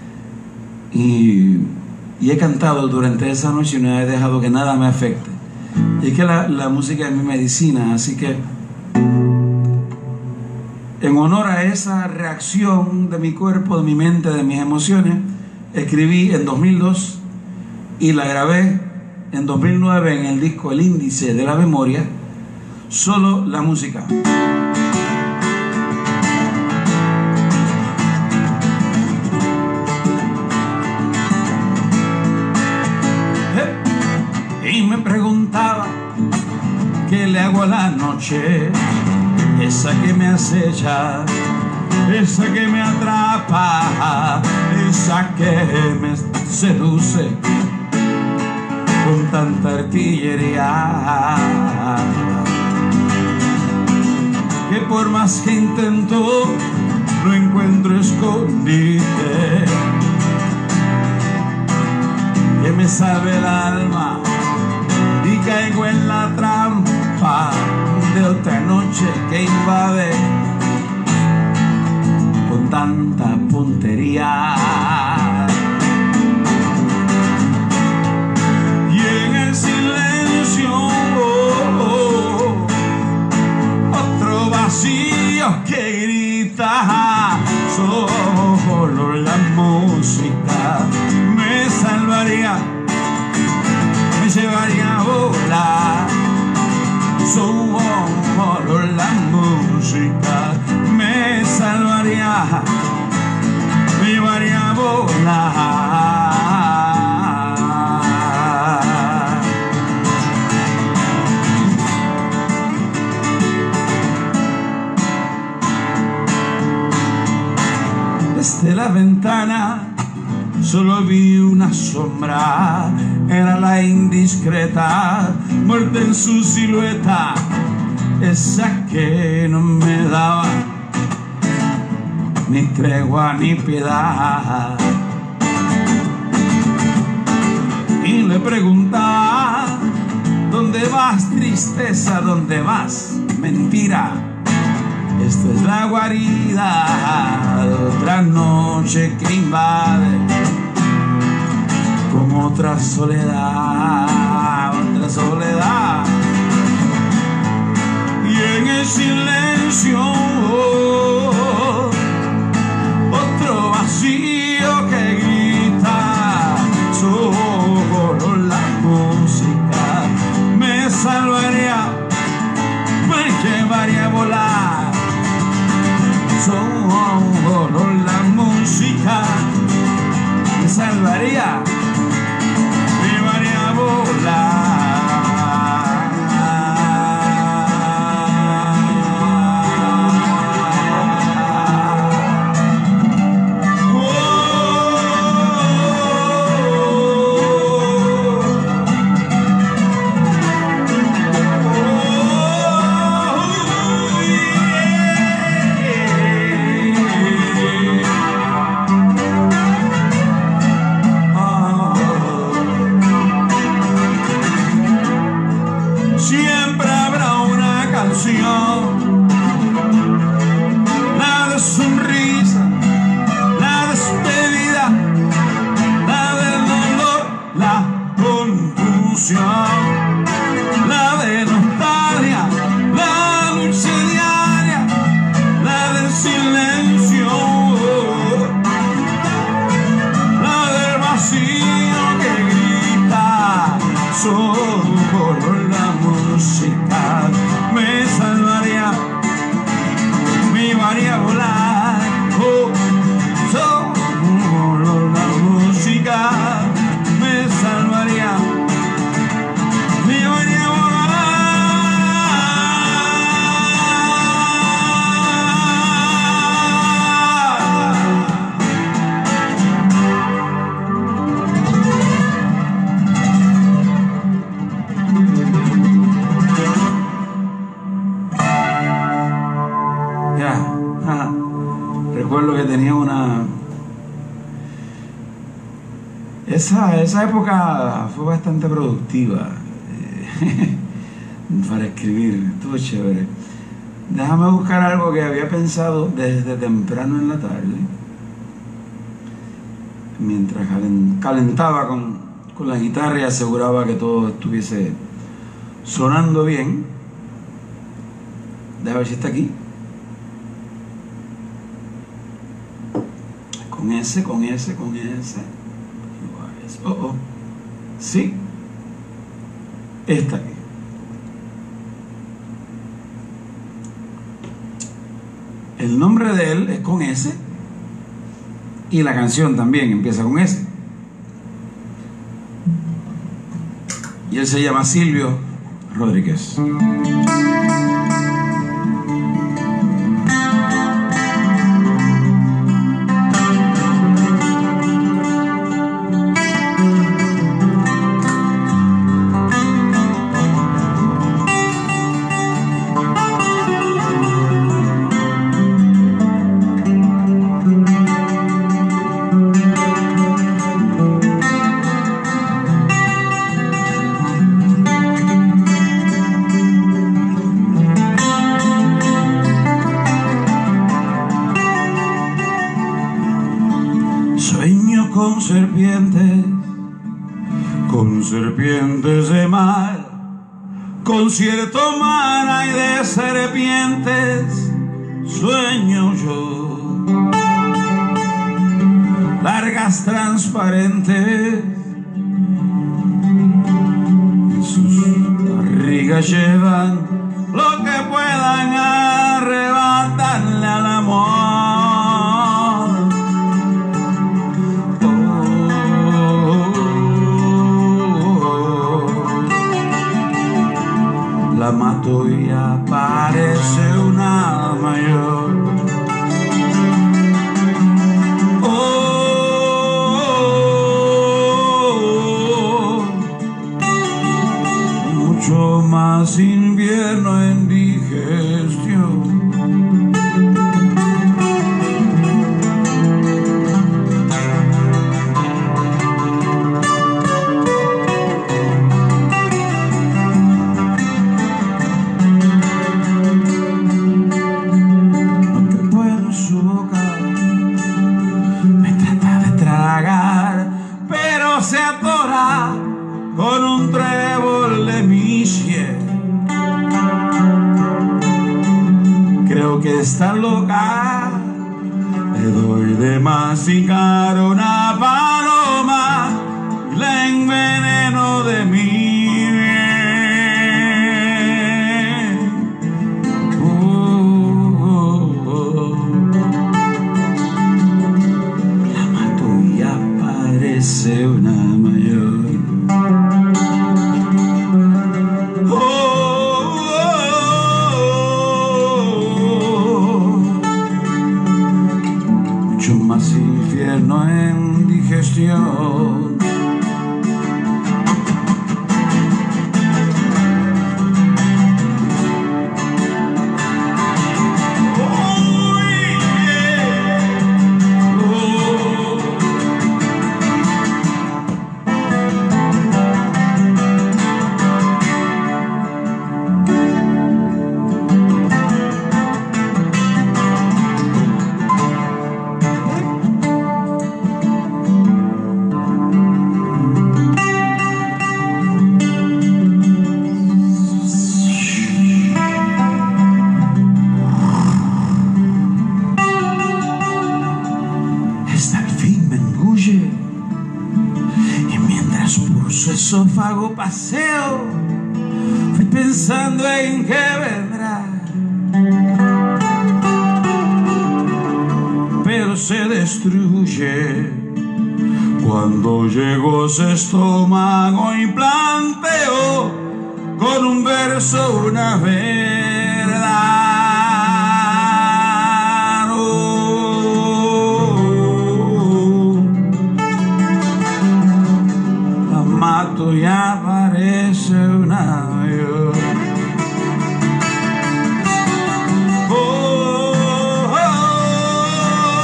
y, y he cantado durante esa noche y no he dejado que nada me afecte. Y es que la, la música es mi medicina, así que en honor a esa reacción de mi cuerpo, de mi mente, de mis emociones, escribí en dos mil dos y la grabé en dos mil nueve en el disco El Índice de la Memoria, Solo la Música. Y me preguntaba, ¿qué le hago a la noche? Esa que me acecha, esa que me atrapa, esa que me seduce con tanta artillería, que por más que intento no encuentro escondite, que me salve el alma y caigo en la trampa de otra noche que invade con tanta puntería. Y en el silencio oh, otro vacío que grita, solo la música me salvaría, me llevaría a volar. Solo la música me salvaría, me llevaría a volar. Desde la ventana solo vi una sombra, era la indiscreta, muerta en su silueta, esa que no me daba ni tregua ni piedad. Y le preguntaba, ¿dónde vas, tristeza? ¿Dónde vas, mentira? Esta es la guarida de otra noche que invade con otra soledad, otra soledad. Y en el silencio oh, otro vacío que grita, solo la música me salvaría, me llevaría a volar. Solo la música me salvaría, me llevaría a volar. recuerdo que tenía una... Esa, esa época fue bastante productiva eh, para escribir, estuvo chévere. Déjame buscar algo que había pensado desde temprano en la tarde, mientras calentaba con, con la guitarra y aseguraba que todo estuviese sonando bien. Déjame ver si está aquí. Con ese, con ese, con ese. Oh, oh. Sí. Está aquí. El nombre de él es con S y la canción también empieza con S. Y él se llama Silvio Rodríguez. Sueño con serpientes, con serpientes de mar, concierto mar y de serpientes sueño yo, largas transparentes, en sus barrigas llevan lo que puedan arrebatarle al amor. La mato y aparece una mayor. Oh, mucho más invierno en digestión. Se atora con un trébol de misie. Creo que está loca. Le doy de masticar una paloma y la enveneno de mi bien. Oh, oh, oh. La mato y aparece una mayor. Oh, oh, oh. Mucho más infierno en digestión. Y mientras por su esófago paseo, fui pensando en que vendrá, pero se destruye cuando llegó su estómago y planteó con un verso una verdad. Y aparece una mayor. Oh, oh,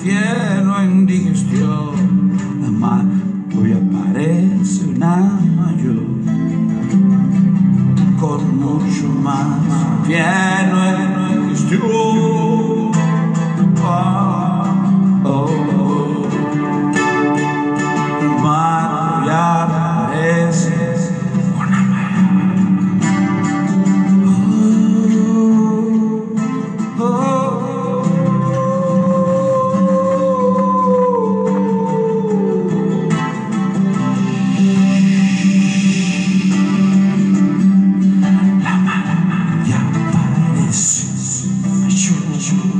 infierno en digestión. La mano hoy aparece una mayor, con mucho más infierno en digestión. Oh, oh, oh. La mano ya aparece una mayor. Oh, oh, la mano ya aparece mayor.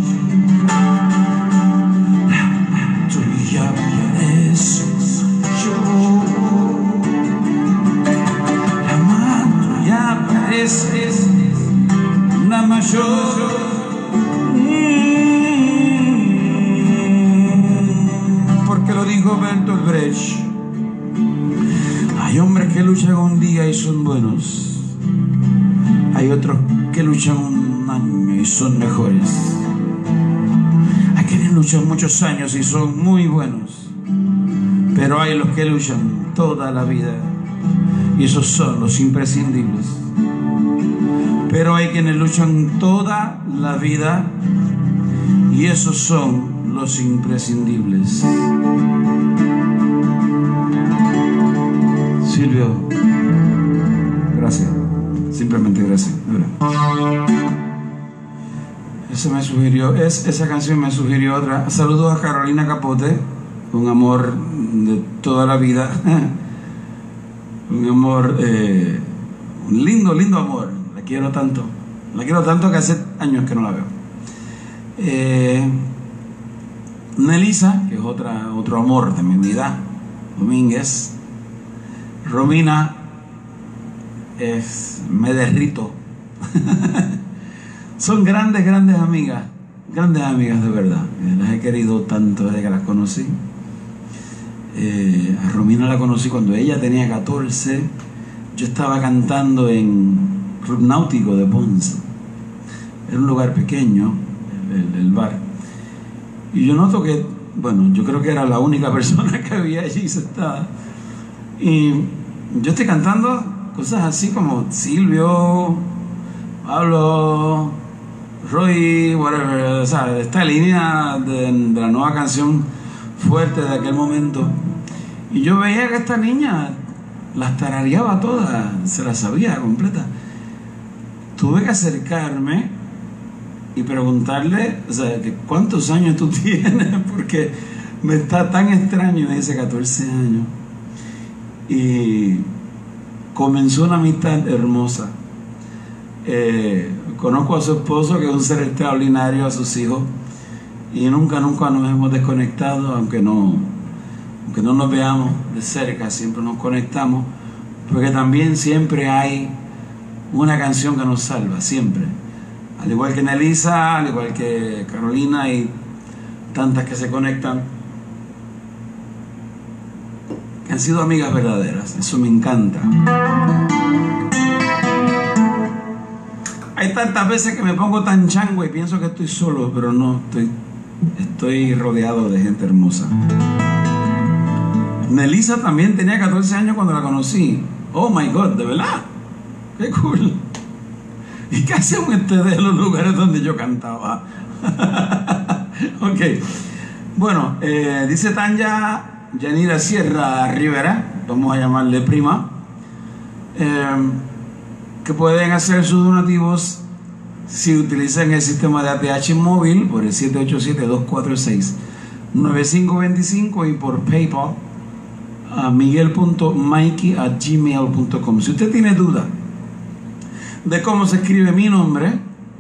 Es una mayor. Porque lo dijo Bertolt Brecht: hay hombres que luchan un día y son buenos, hay otros que luchan un año y son mejores, hay quienes luchan muchos años y son muy buenos, pero hay los que luchan toda la vida y esos son los imprescindibles. Pero hay quienes luchan toda la vida y esos son los imprescindibles. Silvio, gracias. Simplemente gracias. Eso me sugirió, es, esa canción me sugirió otra. Saludos a Carolina Capote, un amor de toda la vida. Un amor, eh, un lindo, lindo amor. La quiero tanto, la quiero tanto que hace años que no la veo. Eh, Nelisa, que es otra, otro amor de mi vida, Domínguez. Romina, es, me derrito. Son grandes, grandes amigas, grandes amigas de verdad. Las he querido tanto desde que las conocí. Eh, a Romina la conocí cuando ella tenía catorce. Yo estaba cantando en Club Náutico de Ponce. Era un lugar pequeño, el, el, el bar. Y yo noto que, bueno, yo creo que era la única persona que había allí sentada. Y yo estoy cantando cosas así como Silvio, Pablo, Roy, whatever, o sea, esta línea de, de la nueva canción fuerte de aquel momento. Y yo veía que esta niña las tarareaba todas, se las sabía completa. Tuve que acercarme y preguntarle, o sea, que ¿cuántos años tú tienes? Porque me está tan extraño. Me dice catorce años. Y comenzó una amistad hermosa. Eh, conozco a su esposo, que es un ser extraordinario, a sus hijos, y nunca, nunca nos hemos desconectado, aunque no, aunque no nos veamos de cerca, siempre nos conectamos, porque también siempre hay una canción que nos salva, siempre. Al igual que Nelisa, al igual que Carolina y tantas que se conectan, que han sido amigas verdaderas. Eso me encanta. Hay tantas veces que me pongo tan chango y pienso que estoy solo, pero no, estoy, estoy rodeado de gente hermosa. Nelisa también tenía catorce años cuando la conocí. Oh my God, ¿de verdad? ¡Qué cool! ¿Y qué hacían ustedes en los lugares donde yo cantaba? Ok. Bueno, eh, dice Tanya Yanira Sierra Rivera, vamos a llamarle prima, eh, que pueden hacer sus donativos si utilizan el sistema de A T H móvil por el siete ocho siete, dos cuatro seis, nueve cinco dos cinco y por PayPal a miguel punto mikey arroba gmail punto com. Si usted tiene duda de cómo se escribe mi nombre,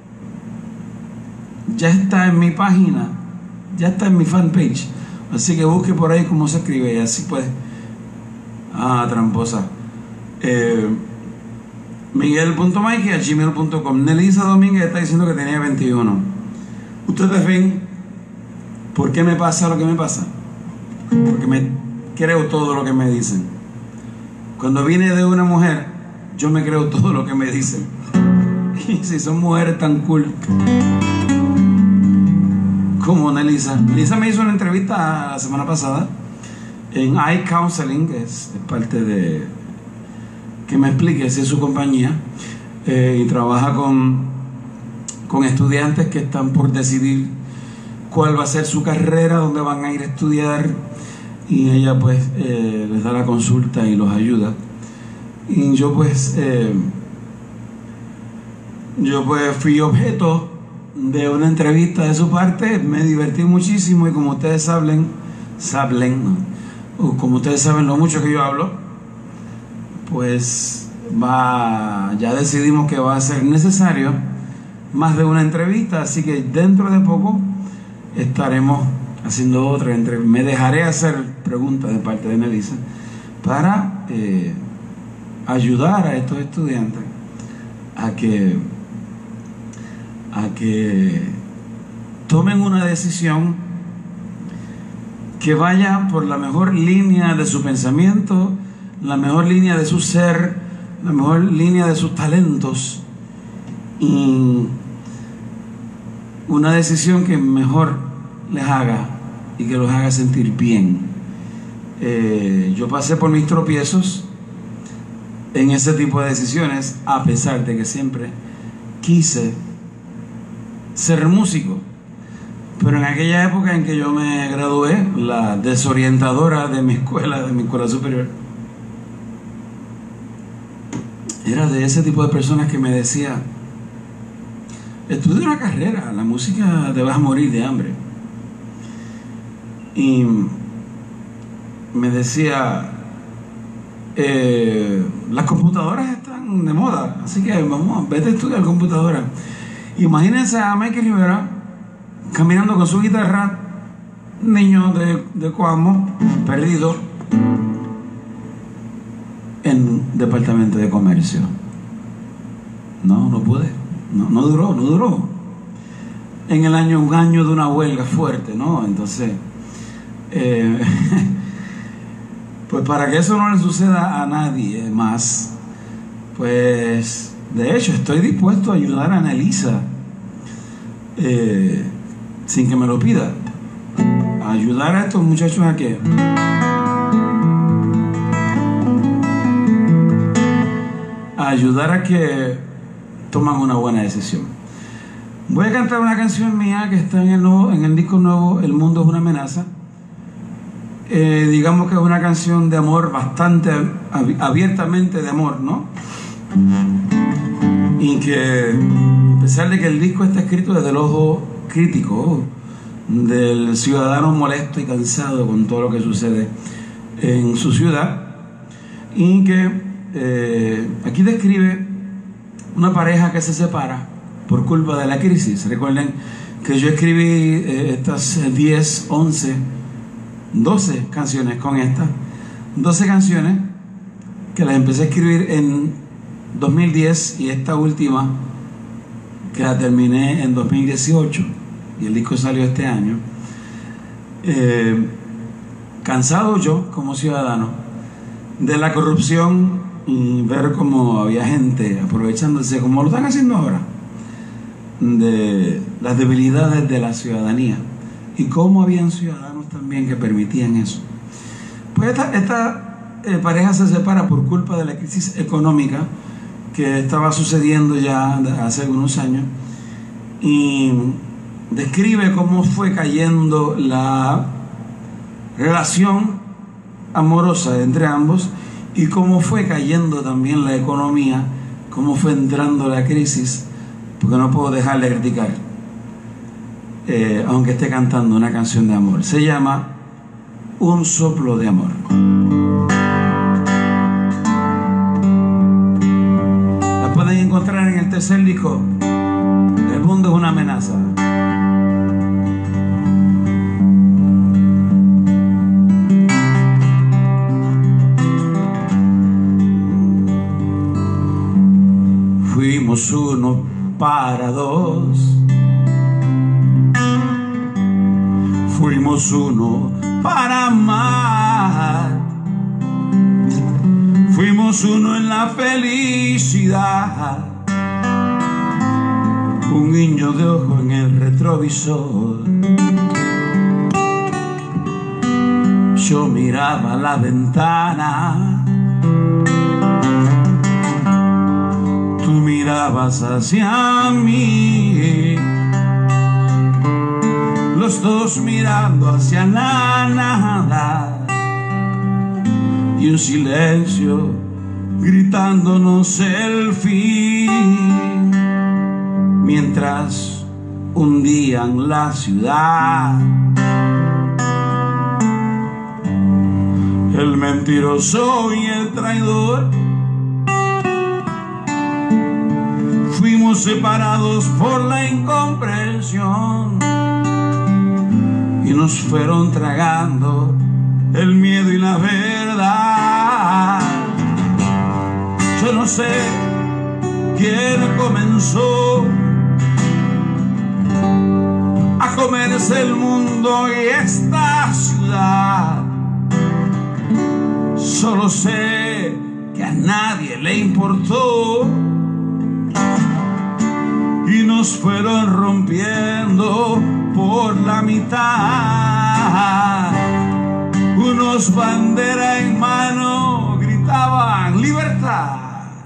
ya está en mi página, ya está en mi fanpage, así que busque por ahí cómo se escribe y así pues. Ah, tramposa. eh, miguel punto mikey arroba gmail punto com. Nelisa Domínguez está diciendo que tenía veintiuno. Ustedes ven por qué me pasa lo que me pasa, porque me creo todo lo que me dicen. Cuando viene de una mujer, yo me creo todo lo que me dicen. Y si son mujeres tan cool como Nelisa. Nelisa me hizo una entrevista la semana pasada en iCounseling, que es, es parte de que me explique si es su compañía, eh, y trabaja con, con estudiantes que están por decidir cuál va a ser su carrera, dónde van a ir a estudiar, y ella pues eh, les da la consulta y los ayuda. Y yo pues eh, yo pues fui objeto de una entrevista de su parte. Me divertí muchísimo, y como ustedes saben, saben, ¿no? o como ustedes saben lo mucho que yo hablo, pues va, ya decidimos que va a ser necesario más de una entrevista, así que dentro de poco estaremos haciendo otra entrevista. Me dejaré hacer preguntas de parte de Nelisa para eh, ayudar a estos estudiantes a que a que tomen una decisión que vaya por la mejor línea de su pensamiento, la mejor línea de su ser, la mejor línea de sus talentos, y una decisión que mejor les haga y que los haga sentir bien. Eh, yo pasé por mis tropiezos en ese tipo de decisiones, a pesar de que siempre quise ser músico. Pero en aquella época en que yo me gradué, la desorientadora de mi escuela, de mi escuela superior, era de ese tipo de personas que me decía: estudia una carrera, la música te vas a morir de hambre. Y me decía, eh, las computadoras están de moda, así que vamos, vete a estudiar computadora. Imagínense a Michael Rivera caminando con su guitarra, niño de, de Coamo, perdido en un departamento de comercio. No, no pude, no, no duró, no duró. En el año, un año de una huelga fuerte, ¿no? Entonces, eh, pues para que eso no le suceda a nadie más, pues de hecho estoy dispuesto a ayudar a Nelisa, eh, sin que me lo pida, a ayudar a estos muchachos a que a ayudar a que toman una buena decisión. Voy a cantar una canción mía que está en el, nuevo, en el disco nuevo, El Mundo es una Amenaza. Eh, digamos que es una canción de amor, bastante ab abiertamente de amor, ¿no? Y que, a pesar de que el disco está escrito desde el ojo crítico del ciudadano molesto y cansado con todo lo que sucede en su ciudad, y que eh, aquí describe una pareja que se separa por culpa de la crisis. Recuerden que yo escribí eh, estas diez, once, doce canciones con estas, doce canciones que las empecé a escribir en dos mil diez, y esta última que la terminé en dos mil dieciocho, y el disco salió este año. Eh, cansado yo como ciudadano de la corrupción, y ver cómo había gente aprovechándose, como lo están haciendo ahora, de las debilidades de la ciudadanía, y cómo habían ciudadanos también que permitían eso. Pues esta, esta eh, pareja se separa por culpa de la crisis económica que estaba sucediendo ya hace algunos años, y describe cómo fue cayendo la relación amorosa entre ambos, y cómo fue cayendo también la economía, cómo fue entrando la crisis, porque no puedo dejar de criticar, eh, aunque esté cantando una canción de amor. Se llama Un Soplo de Amor. La pueden encontrar en el tercer disco, El Mundo es una Amenaza. Fuimos uno para dos, fuimos uno para amar, fuimos uno en la felicidad, un guiño de ojo en el retrovisor. Yo miraba la ventana, tú mirabas hacia mí, los dos mirando hacia la nada, y un silencio gritándonos el fin, mientras hundían la ciudad. El mentiroso y el traidor fuimos separados por la incomprensión y nos fueron tragando el miedo y la verdad. Yo no sé quién comenzó a comerse el mundo y esta ciudad. Solo sé que a nadie le importó y nos fueron rompiendo por la mitad. Unos bandera en mano gritaban libertad,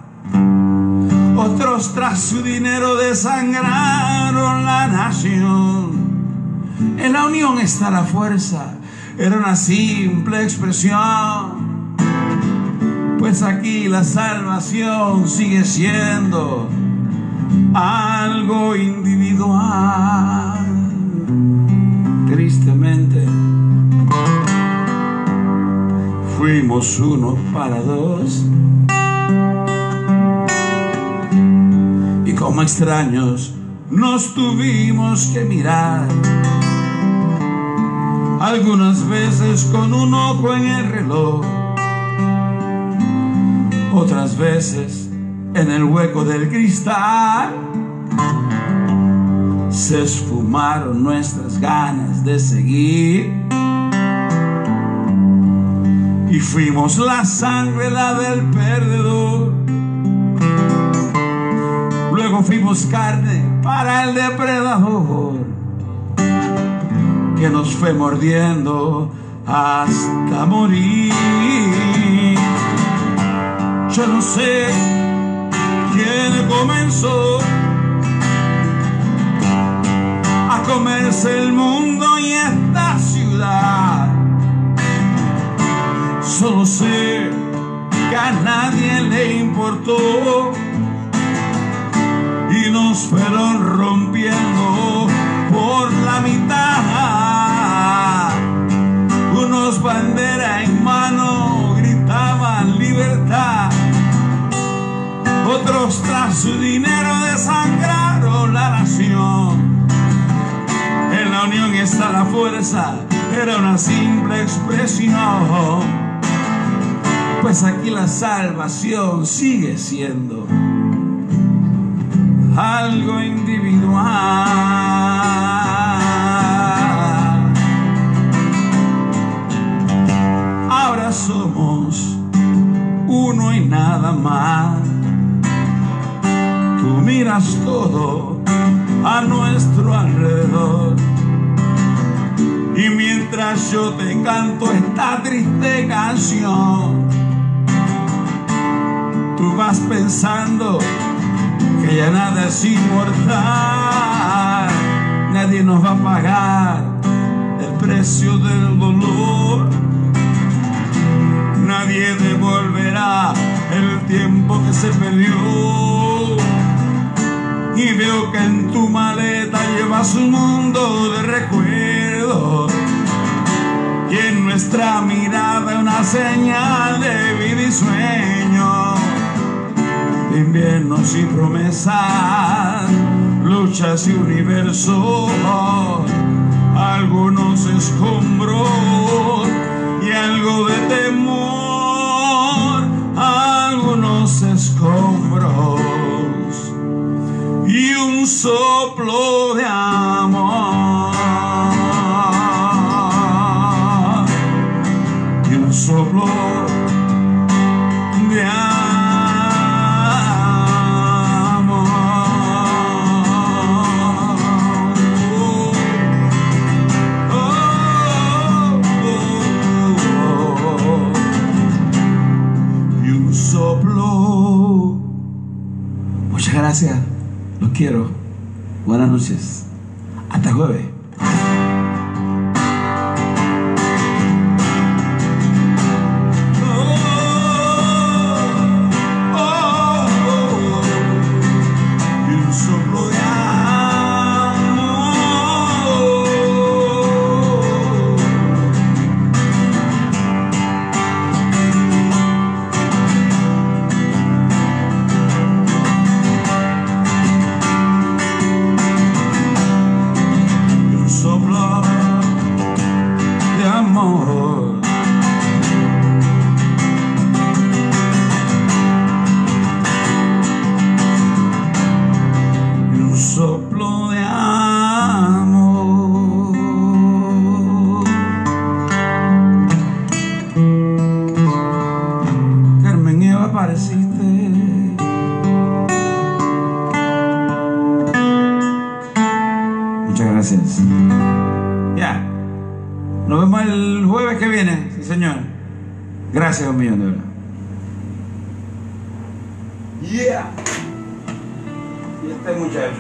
otros tras su dinero desangraron la nación. En la unión está la fuerza, era una simple expresión. Pues aquí la salvación sigue siendo algo individual. Tristemente, fuimos uno para dos, y como extraños nos tuvimos que mirar, algunas veces con un ojo en el reloj, otras veces en el hueco del cristal. Se esfumaron nuestras ganas de seguir y fuimos la sangre, la del perdedor. Luego fuimos carne para el depredador, que nos fue mordiendo hasta morir. Yo no sé quién comenzó a comerse el mundo y esta ciudad. Solo sé que a nadie le importó y nos fueron rompiendo por la mitad. Unos bandera en mano gritaban libertad, otros tras su dinero desangraron la nación. En la unión está la fuerza, era una simple expresión. Pues aquí la salvación sigue siendo algo individual. Ahora somos uno y nada más. Tú miras todo a nuestro alrededor, y mientras yo te canto esta triste canción, tú vas pensando que ya nada es inmortal. Nadie nos va a pagar el precio del dolor, nadie devolverá el tiempo que se perdió. Y veo que en tu maleta llevas un mundo de recuerdos, y en nuestra mirada una señal de vida y sueño, de inviernos y promesas, luchas y universos, algunos escombros y algo de temor, algunos escombros y un soplo de amor, y un soplo de amor. Muchas gracias. Los quiero. Buenas noches. Hasta jueves. Soplo de amor. Carmen Eva, apareciste. Muchas gracias. Ya. Nos vemos el jueves que viene, sí señor. Gracias un millón de verdad. Yeah. Y este muchacho.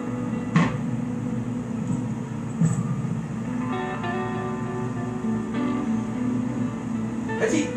Así.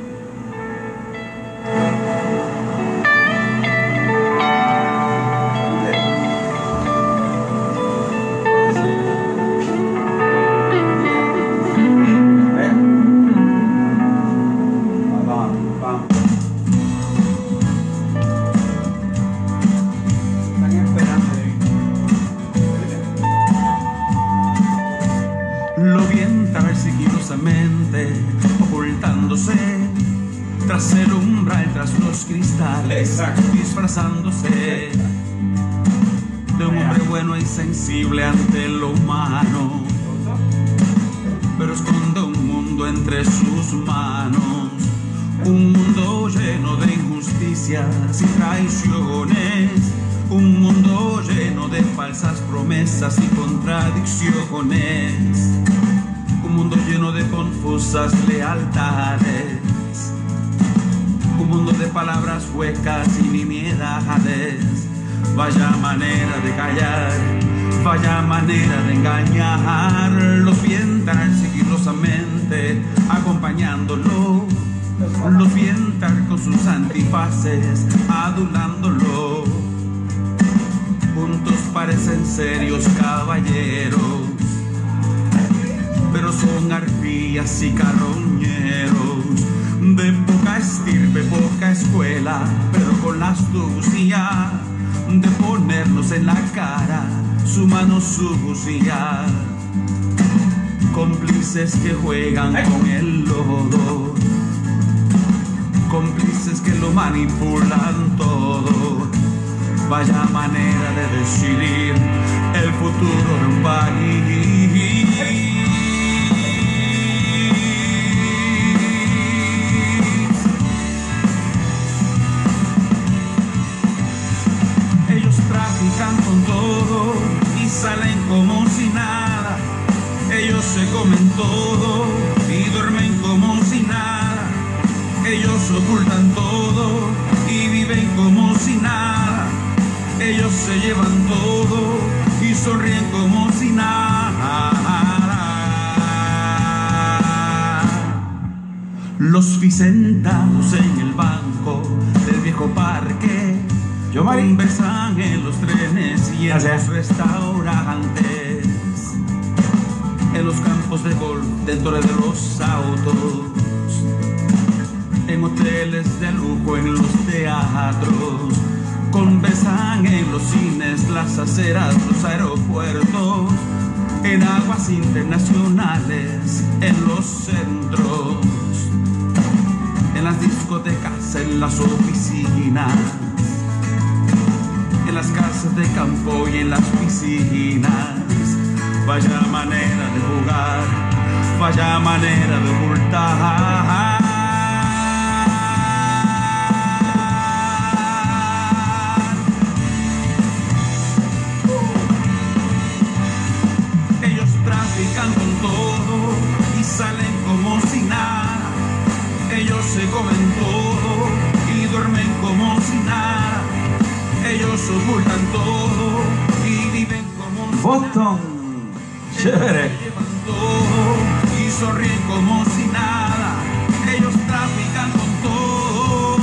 Lo vi entrar sigilosamente, ocultándose tras el umbral, tras los cristales. Exacto. Disfrazándose de un hombre bueno y sensible ante lo humano, pero esconde un mundo entre sus manos, un mundo lleno de injusticias y traiciones, un mundo lleno de falsas promesas y contradicciones, un mundo lleno de confusas lealtades, un mundo de palabras huecas y nimiedades. Vaya manera de callar, vaya manera de engañar. Los vi entrar sigilosamente, acompañándolo. Los vi entrar con sus antifaces, adulándolo. Juntos parecen serios caballeros, pero son arpías y carroñeros, de poca estirpe, poca escuela, pero con la astucia de ponernos en la cara su mano sucia. Cómplices que juegan con el lodo, cómplices que lo manipulan todo. Vaya manera de decidir el futuro de un país. Ellos trafican con todo y salen como si nada. Ellos se comen todo y duermen como si nada. Ellos ocultan todo y viven como si nada. Ellos se llevan todo y sonríen como si nada. Los vi sentados en el banco del viejo parque, yo conversan en los trenes y en los restaurantes, en los campos de golf, dentro de los autos, en hoteles de lujo, en los teatros. Conversan en los cines, las aceras, los aeropuertos, en aguas internacionales, en los centros, en las discotecas, en las oficinas, en las casas de campo y en las piscinas. Vaya manera de jugar, vaya manera de ocultar. Con todo y salen como si nada. Ellos se comen todo y duermen como si nada. Ellos ocultan Boston. Chévere. Y sonríen como si nada. Ellos trafican con todo.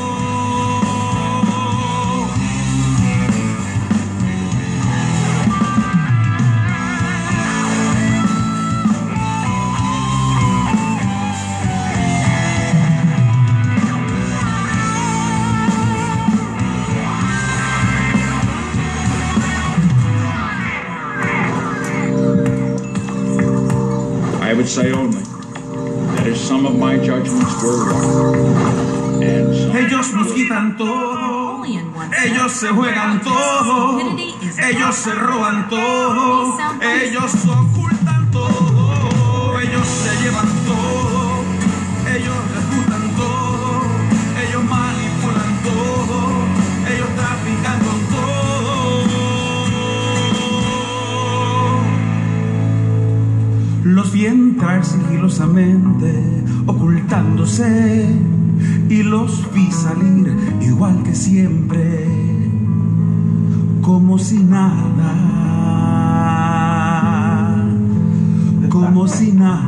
I would say only that if some of my judgments were wrong, and some Ellos nos quitan todo. Ellos se juegan todo. Ellos se roban todo. Ellos ocultan todo. Ellos se llevan todo. Ellos disputan todo. Ellos manipulan todo. Ellos trafican con todo. Los vi entrar sigilosamente, ocultándose, y los vi salir igual que siempre, como si nada, como si nada.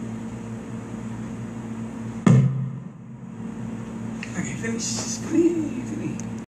Okay, finish. Please.